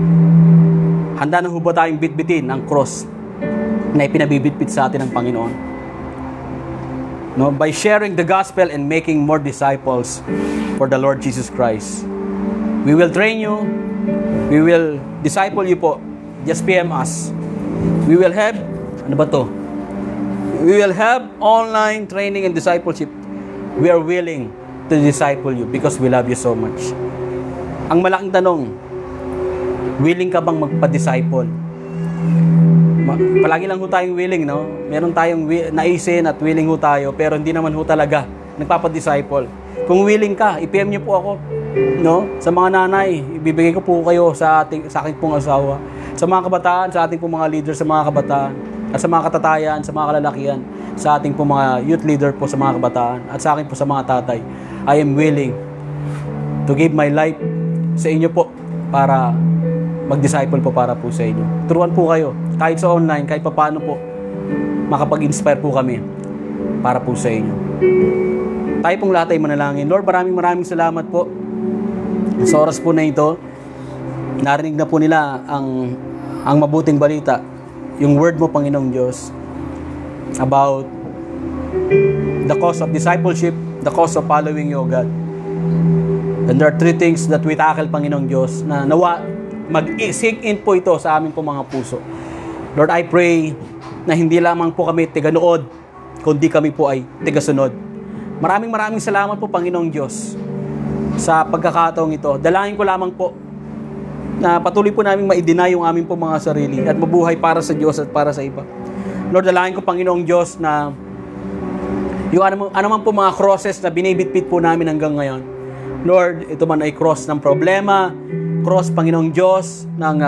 Handa na ho ba tayong bitbitin ang cross na ipinabibitbit sa atin ng Panginoon? No, by sharing the gospel and making more disciples for the Lord Jesus Christ. We will train you. We will disciple you po. Just PM us. We will have, ano ba to? We will have online training and discipleship. We are willing to disciple you because we love you so much. Ang malaking tanong, willing ka bang magpa-disciple? Palagi lang ho tayong willing, no? Meron tayong naisin at willing ho tayo, pero hindi naman ho talaga nagpapa-disciple. Kung willing ka, i-PM niyo po ako, no? Sa mga nanay, ibibigay ko po kayo sa aking pong asawa. Sa mga kabataan, sa ating pong mga leader sa mga kabataan, at sa mga katatayan, sa mga kalalakihan, sa ating pong mga youth leader po sa mga kabataan, at sa akin po sa mga tatay, I am willing to give my life sa inyo po para mag-disciple po para po sa inyo. Turuan po kayo, kahit sa online, kahit paano po, makapag-inspire po kami para po sa inyo. Tayo pong lahat ay manalangin. Lord, maraming salamat po. Sa oras po na ito, narinig na po nila ang mabuting balita, yung word mo, Panginoong Diyos, about the cause of discipleship, the cause of following you, God. And there are 3 things that we tackle, Panginoong Diyos, na nawa mag-sink in po ito sa aming po mga puso. Lord, I pray na hindi lamang po kami tiganood, kundi kami po ay tigasunod. Maraming salamat po, Panginoong Diyos, sa pagkakataong ito. Dalangin ko lamang po na patuloy po namin ma-deny yung aming po mga sarili at mabuhay para sa Diyos at para sa iba. Lord, dalangin ko, Panginoong Diyos, na yung ano po mga crosses na binibitbit po namin hanggang ngayon. Lord, ito man ay cross ng problema, cross, Panginoong Diyos,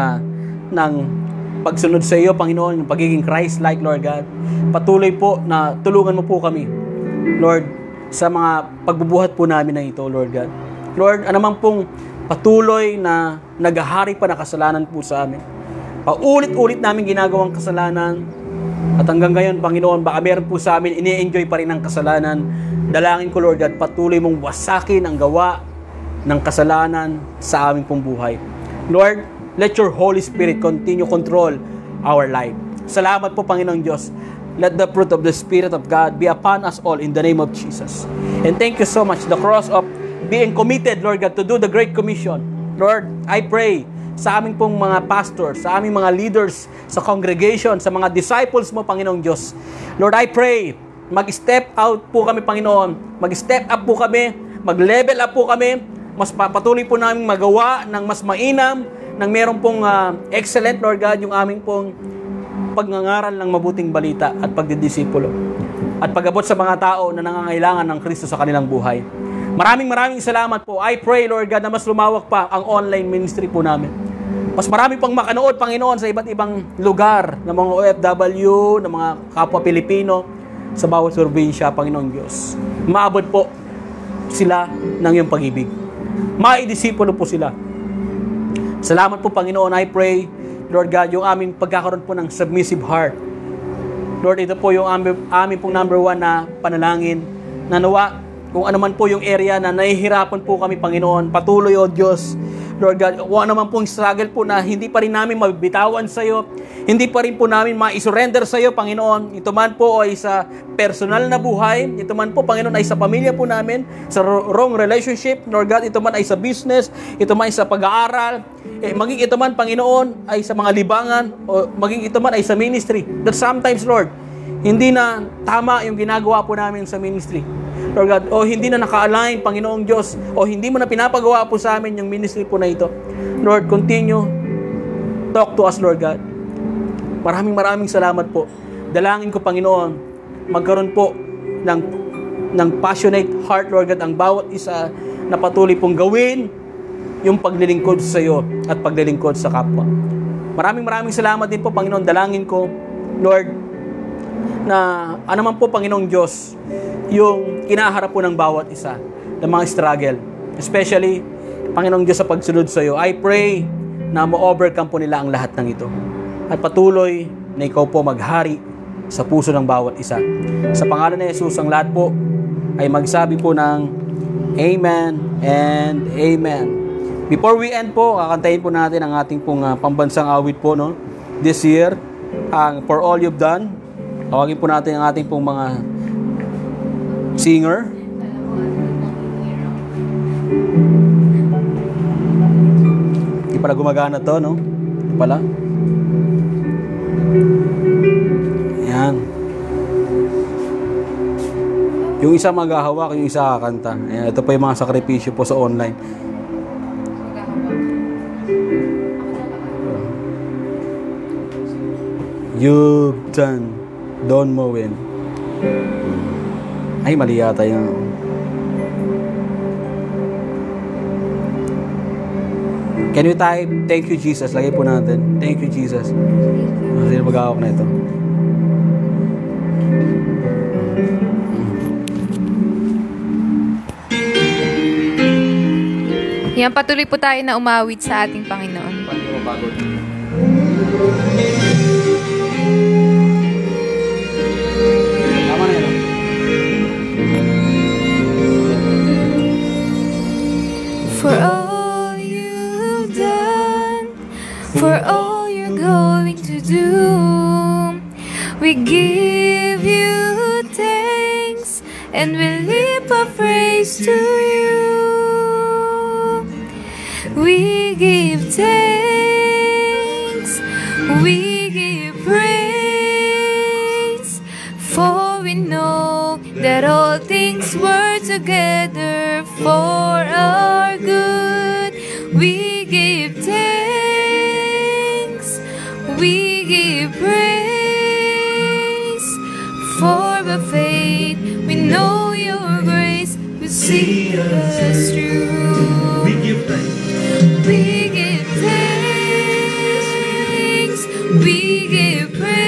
ng pagsunod sa iyo, Panginoon, yung pagiging Christ-like, Lord God. Patuloy po na tulungan mo po kami, Lord, sa mga pagbubuhat po namin na ito, Lord God. Lord, anumang pong patuloy na naghahari pa na kasalanan po sa amin. Paulit-ulit namin ginagawang kasalanan. At hanggang ngayon, Panginoon, baka meron po sa amin, ini-enjoy pa rin ang kasalanan. Dalangin ko, Lord God, patuloy mong wasakin ang gawa ng kasalanan sa aming pong buhay. Lord, let your Holy Spirit continue control our life. Salamat po, Panginoong Diyos. Let the fruit of the Spirit of God be upon us all in the name of Jesus. And thank you so much, the cross of being committed, Lord God, to do the Great Commission. Lord, I pray sa aming pong mga pastors, sa aming mga leaders, sa congregation, sa mga disciples mo, Panginoong Diyos. Lord, I pray, mag-step out po kami, Panginoon. Mag-step up po kami, mag-level up po kami, mas patuloy po namin magawa ng mas mainam, ng meron pong excellent, Lord God, yung aming pong pagngangaral ng mabuting balita at pagdidisipulo. At pag-abot sa mga tao na nangangailangan ng Kristo sa kanilang buhay. Maraming salamat po. I pray, Lord God, na mas lumawak pa ang online ministry po namin. Mas marami pang makanood, Panginoon, sa iba't ibang lugar ng mga OFW, ng mga kapwa Pilipino, sa bawat probinsya, Panginoon Diyos. Maabot po sila ng iyong pag-ibig. Maidisipulo po sila. Salamat po, Panginoon. I pray, Lord God, yung aming pagkakaroon po ng submissive heart. Lord, ito po yung aming pong number 1 na panalangin Nanawa, kung ano man po yung area na nahihirapan po kami, Panginoon, patuloy, O Diyos, Lord God, kung ano man pong struggle po na hindi pa rin namin mabibitawan sa iyo, hindi pa rin po namin ma-surrender sa iyo, Panginoon. Ito man po ay sa personal na buhay, ito man po, Panginoon, ay sa pamilya po namin, sa wrong relationship, Lord God, ito man ay sa business, ito man ay sa pag-aaral, maging ito man, Panginoon, ay sa mga libangan, o maging ito man ay sa ministry. That sometimes, Lord, hindi na tama yung ginagawa po namin sa ministry, Lord God, o hindi na naka-align, Panginoong Diyos, o hindi mo na pinapagawa po sa amin yung ministry po na ito. Lord, continue, talk to us, Lord God. Maraming salamat po. Dalangin ko, Panginoon, magkaroon po ng passionate heart, Lord God, ang bawat isa na patuloy pong gawin yung paglilingkod sa iyo at paglilingkod sa kapwa. Maraming salamat din po, Panginoon. Dalangin ko, Lord, na ano man po, Panginoong Diyos, yung kinaharap po ng bawat isa ng mga struggle, especially, Panginoong Diyos, sa pagsunod sa iyo. I pray na ma-overcome po nila ang lahat ng ito at patuloy na ikaw po maghari sa puso ng bawat isa. Sa pangalan ni Jesus, ang lahat po ay magsabi po ng Amen and Amen. Before we end po, kakantahin po natin ang ating pong pambansang awit po, no? This year, For All You've Done. Tawagin po natin ang ating pong mga singer. Hindi pala gumagana to, no? Hindi pala. Ayan. Yung isa maghahawak, yung isa kakanta. Ayan, ito po yung mga sakripisyo po sa online. You've done Don Moen. Ay, mali yata yun. Can you type, thank you Jesus? Lagay po natin. Thank you Jesus. Sino mag-awak na ito? Yan, patuloy po tayo na umawit sa ating Panginoon. For all you've done, for all you're going to do, we give you thanks and we lift our praise to you. We give thanks, we give praise, for we know that all things work together for our good. We give thanks, we give praise, for by faith we know your grace will see us through. We give thanks. We give thanks, we give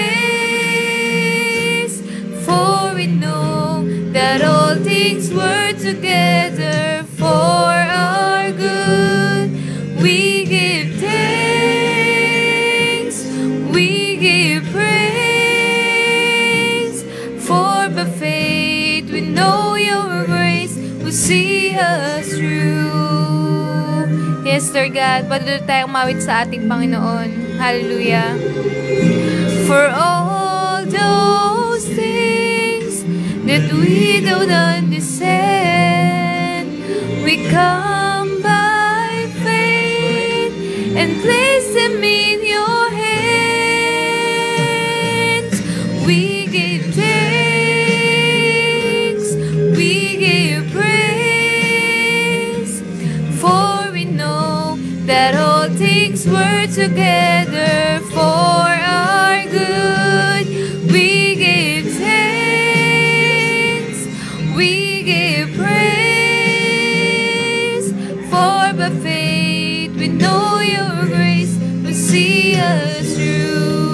praise, for we know that all things work together for our good. We give thanks, we give praise, for by faith we know your grace will see us through. Yes, Lord God, patuloy tayong mawit sa ating Panginoon. Hallelujah. For all those things that we don't understand, we come by faith and place them in your hands. We give thanks, we give praise, for we know that all things work together for our good. We give thanks, we give praise, for by faith we know your grace will see us through.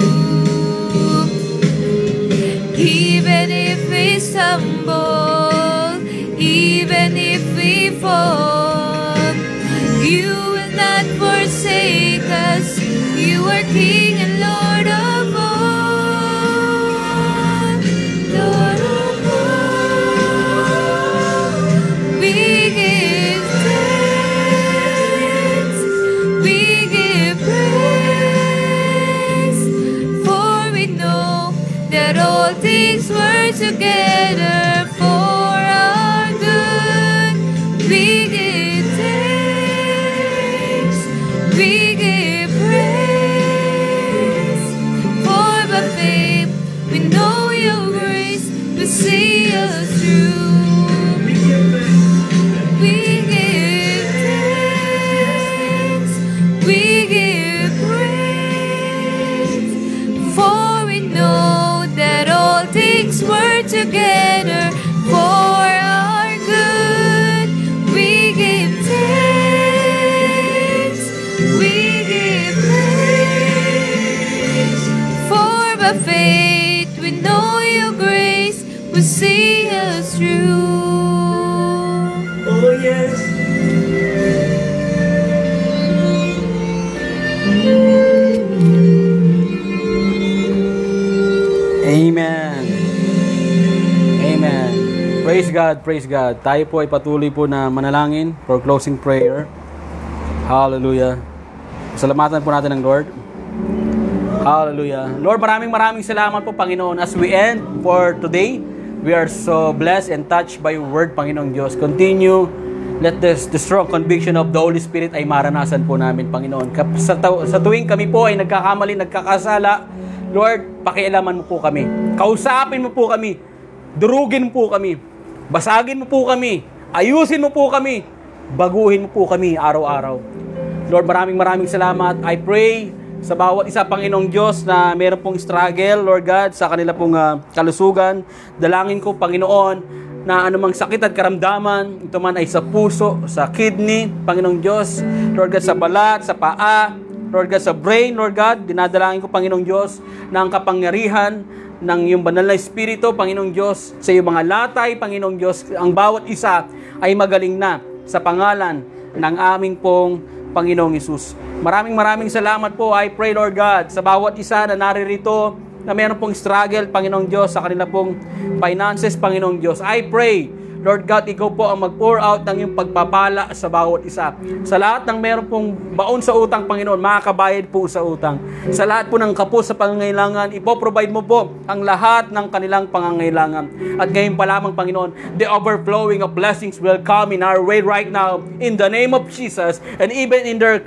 Even if we stumble, even if we fall, you will not forsake us. You are King and Lord of all, Lord of all. together for our good. We give thanks, we give praise, for by faith we know your grace will see us through. We give thanks, we give praise, for we know that all things work together for our good. We give thanks, we give praise, for by faith we know your grace will see us through. Oh yes. Amen. Amen. Praise God, praise God. Tayo po ay patuloy po na manalangin for closing prayer. Hallelujah. Salamatan po natin ng Lord. Hallelujah. Lord, maraming salamat po, Panginoon. As we end for today, we are so blessed and touched by your word, Panginoong Diyos. Continue, let the strong conviction of the Holy Spirit ay maranasan po namin, Panginoon. Sa tuwing kami po ay nagkakamali, nagkakasala, Lord, pakialaman mo po kami. Kausapin mo po kami. Durugin mo po kami. Basagin mo po kami. Ayusin mo po kami. Baguhin mo po kami araw-araw. Lord, maraming salamat. I pray sa bawat isa, Panginoong Diyos, na meron pong struggle, Lord God, sa kanila pong kalusugan. Dalangin ko, Panginoon, na anumang sakit at karamdaman, ito man ay sa puso, sa kidney, Panginoong Diyos, Lord God, sa balat, sa paa, Lord God, sa brain, Lord God, dinadalangin ko, Panginoong Diyos, na ang kapangyarihan ng iyong banal na Espiritu, Panginoong Diyos, sa iyong mga latay, Panginoong Diyos, ang bawat isa ay magaling na sa pangalan ng aming pong Panginoong Hesus. Maraming salamat po. I pray, Lord God, sa bawat isa na naririto na meron pong struggle, Panginoong Diyos, sa kanila pong finances, Panginoong Diyos. I pray, Lord God, ikaw po ang mag-pour out ng iyong pagpapala sa bawat isa. Sa lahat ng meron pong baon sa utang, Panginoon, makakabayad po sa utang. Sa lahat po ng kapos sa pangangailangan, ipoprovide mo po ang lahat ng kanilang pangangailangan. At ngayon pa lamang, Panginoon, the overflowing of blessings will come in our way right now in the name of Jesus. And even in their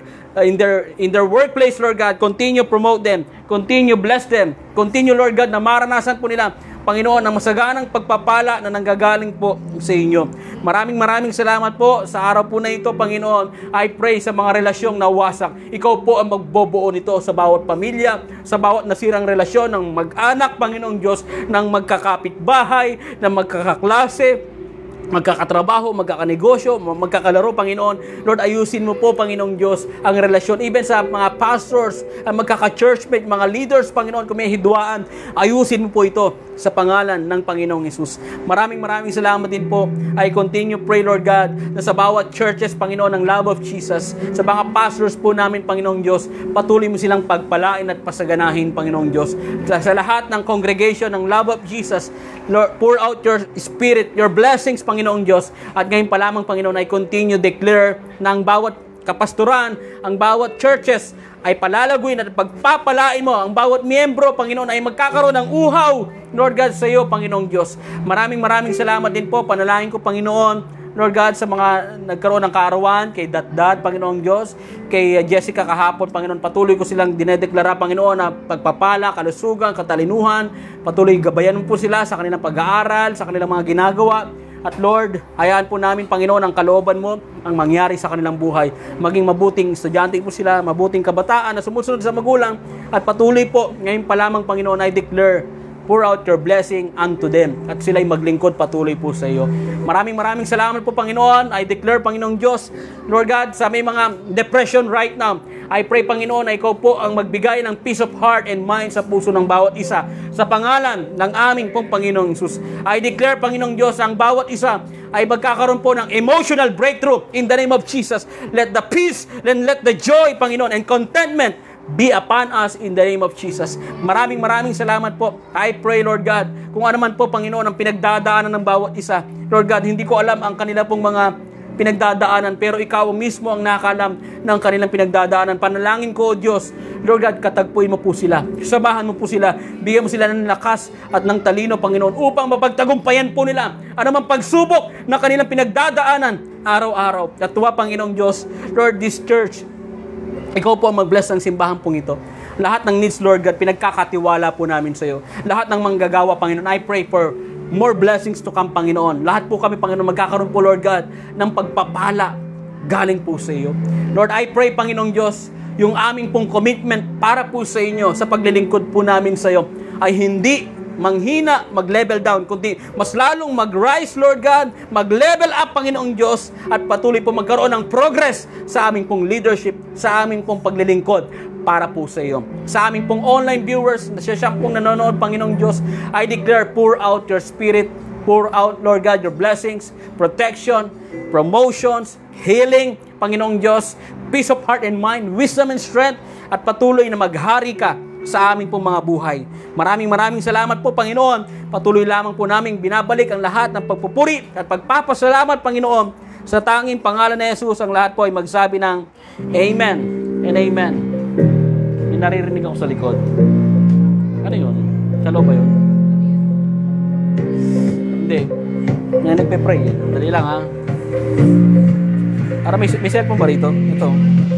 workplace, Lord God, continue promote them, continue bless them, continue, Lord God, na maranasan po nila, Panginoon, ang masaganang pagpapala na nanggagaling po sa inyo. Maraming salamat po sa araw po na ito, Panginoon. I pray sa mga relasyong nawasak. Ikaw po ang magbobuo nito sa bawat pamilya, sa bawat nasirang relasyon ng mag-anak, Panginoong Diyos, ng magkakapitbahay, ng magkakaklase, magkakatrabaho, magkakanegosyo, magkakalaro, Panginoon. Lord, ayusin mo po, Panginoong Diyos, ang relasyon. Even sa mga pastors, ang magkaka-churchmate, mga leaders, Panginoon, kung may hidwaan, ayusin mo po ito sa pangalan ng Panginoong Hesus. Maraming salamat din po. I continue pray, Lord God, na sa bawat churches, Panginoon, ng love of Jesus, sa mga pastors po namin, Panginoong Diyos, patuloy mo silang pagpalain at pasaganahin, Panginoong Diyos. Sa lahat ng congregation ng love of Jesus, Lord, pour out your Spirit, your blessings, Panginoong Diyos. At ngayon pa lamang, Panginoon, I continue declare ng bawat kapastoran, ang bawat churches ay palalaguin at pagpapalain mo. Ang bawat miyembro, Panginoon, ay magkakaroon ng uhaw, Lord God, sa iyo, Panginoong Diyos. Maraming salamat din po. Panalangin ko, Panginoon, Lord God, sa mga nagkaroon ng kaarawan, kay Datdat, Panginoong Diyos, kay Jessica kahapon, Panginoon, patuloy ko silang dinedeklara, Panginoon, na pagpapala, kalusugan, katalinuhan, patuloy gabayan mo po sila sa kanilang pag-aaral, sa kanilang mga ginagawa. At Lord, hayaan po namin, Panginoon, ang kalooban mo ang mangyari sa kanilang buhay. Maging mabuting estudyante po sila, mabuting kabataan na sumusunod sa magulang, at patuloy po, ngayon pa lamang, Panginoon, I declare, pour out your blessing unto them. At sila'y maglingkod patuloy po sa iyo. Maraming salamat po, Panginoon. I declare, Panginoong Diyos, Lord God, sa may mga depression right now, I pray, Panginoon, na ikaw po ang magbigay ng peace of heart and mind sa puso ng bawat isa. Sa pangalan ng aming pong Panginoong Hesus. I declare, Panginoong Diyos, ang bawat isa ay magkakaroon po ng emotional breakthrough in the name of Jesus. Let the peace and let the joy, Panginoon, and contentment be upon us in the name of Jesus. Maraming salamat po. I pray, Lord God, kung ano man po, Panginoon, ang pinagdadaanan ng bawat isa. Lord God, hindi ko alam ang kanila pong mga pinagdadaanan, pero ikaw mismo ang nakakalam ng kanilang pinagdadaanan. Panalangin ko, O Diyos, Lord God, katagpuin mo po sila. Samahan mo po sila. Bigyan mo sila ng lakas at ng talino, Panginoon, upang mapagtagumpayan po nila anumang pagsubok na kanilang pinagdadaanan araw-araw. At tuwa, Panginoong Diyos, Lord, this church, ikaw po ang mag-bless ng simbahan pong ito. Lahat ng needs, Lord God, pinagkakatiwala po namin sa iyo. Lahat ng manggagawa, Panginoon, I pray for more blessings to come, Panginoon. Lahat po kami, Panginoon, magkakaroon po, Lord God, ng pagpapala galing po sa iyo. Lord, I pray, Panginoong Diyos, yung aming pong commitment para po sa inyo, sa paglilingkod po namin sa iyo, ay hindi manghina, mag-level down, kundi mas lalong mag-rise, Lord God, mag-level up, Panginoong Diyos, at patuloy po magkaroon ng progress sa aming pong leadership, sa aming pong paglilingkod para po sa iyo. Sa aming pong online viewers, na siya pong nanonood, Panginoong Diyos, I declare, pour out your spirit, pour out, Lord God, your blessings, protection, promotions, healing, Panginoong Diyos, peace of heart and mind, wisdom and strength, at patuloy na maghari ka sa aming pong mga buhay. Maraming salamat po, Panginoon. Patuloy lamang po namin binabalik ang lahat ng pagpupuri at pagpapasalamat, Panginoon, sa tanging pangalan ni Jesus. Ang lahat po ay magsabi ng Amen and Amen. May naririnig ako sa likod. Ano yun? Sa loob ba yun? Hindi. May nagpe-pray. Dali lang, ha? Para may cellphone ba rito? Ito.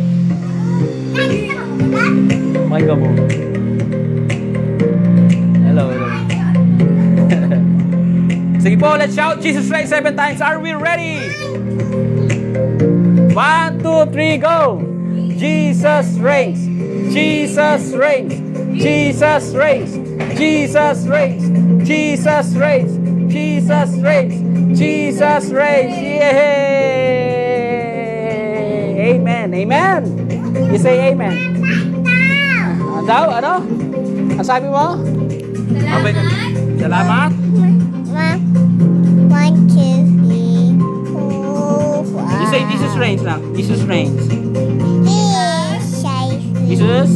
Mic mo. Hello. Sige po, let's shout Jesus reigns 7 times. Are we ready? 1, 2, 3, go! Jesus reigns. Jesus reigns. Jesus reigns. Jesus reigns. Jesus reigns. Jesus reigns. Jesus reigns. Yay! Amen. Amen. You say amen. Ano? Ang sabi mo? Salamat. 1, 2, 3, 4, 5. You say Jesus reigns lang. Jesus reigns. Jesus. Jesus.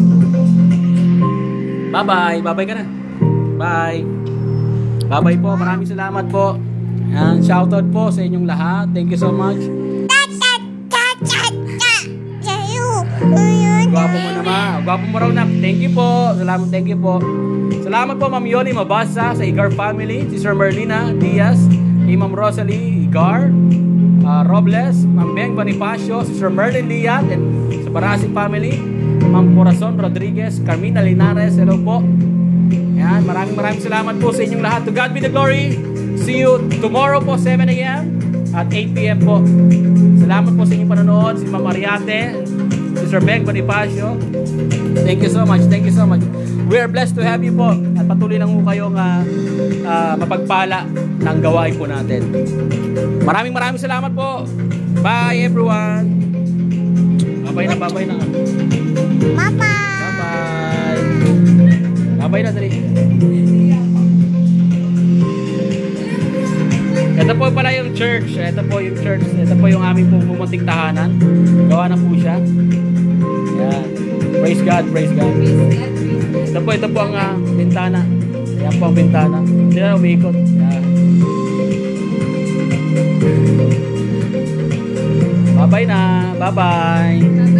Bye-bye. Bye-bye ka na. Bye. Bye-bye po. Maraming salamat po. And shoutout po sa inyong lahat. Thank you so much. Gwapo mo naman. Gwapo mo raw na. Thank you po. Salamat, thank you po. Salamat po, Ma'am Yoli Mabasa sa Igar family, Sister Merlina Diaz, Ma'am Rosalie Igar, Robles, Ma'am Beng Bonifacio, Sister Merlin Liat, and sa Barasing family, Ma'am Corazon Rodriguez, Carmina Linares, hello po. Yan, maraming salamat po sa inyong lahat. To God be the glory. See you tomorrow po, 7 a.m. at 8 p.m. po. Salamat po sa inyong panonood. Si Ma'am Mariate, Sister Beng Bonifacio. Thank you so much. Thank you so much. We are blessed to have you po. At patuloy lang po kayong mapagpala ng gawain po natin. Maraming salamat po. Bye everyone. Bye-bye na. Bye-bye. Bye-bye. Bye-bye na, dali. Ito po pala yung church. Ito po yung church. Ito po yung aming pong pumunting tahanan. Gawa na po siya. Yan. Praise God, praise God. Ito po ang bintana. Yan po ang bintana. Hindi na umiikot. Yan. Bye-bye na. Bye-bye.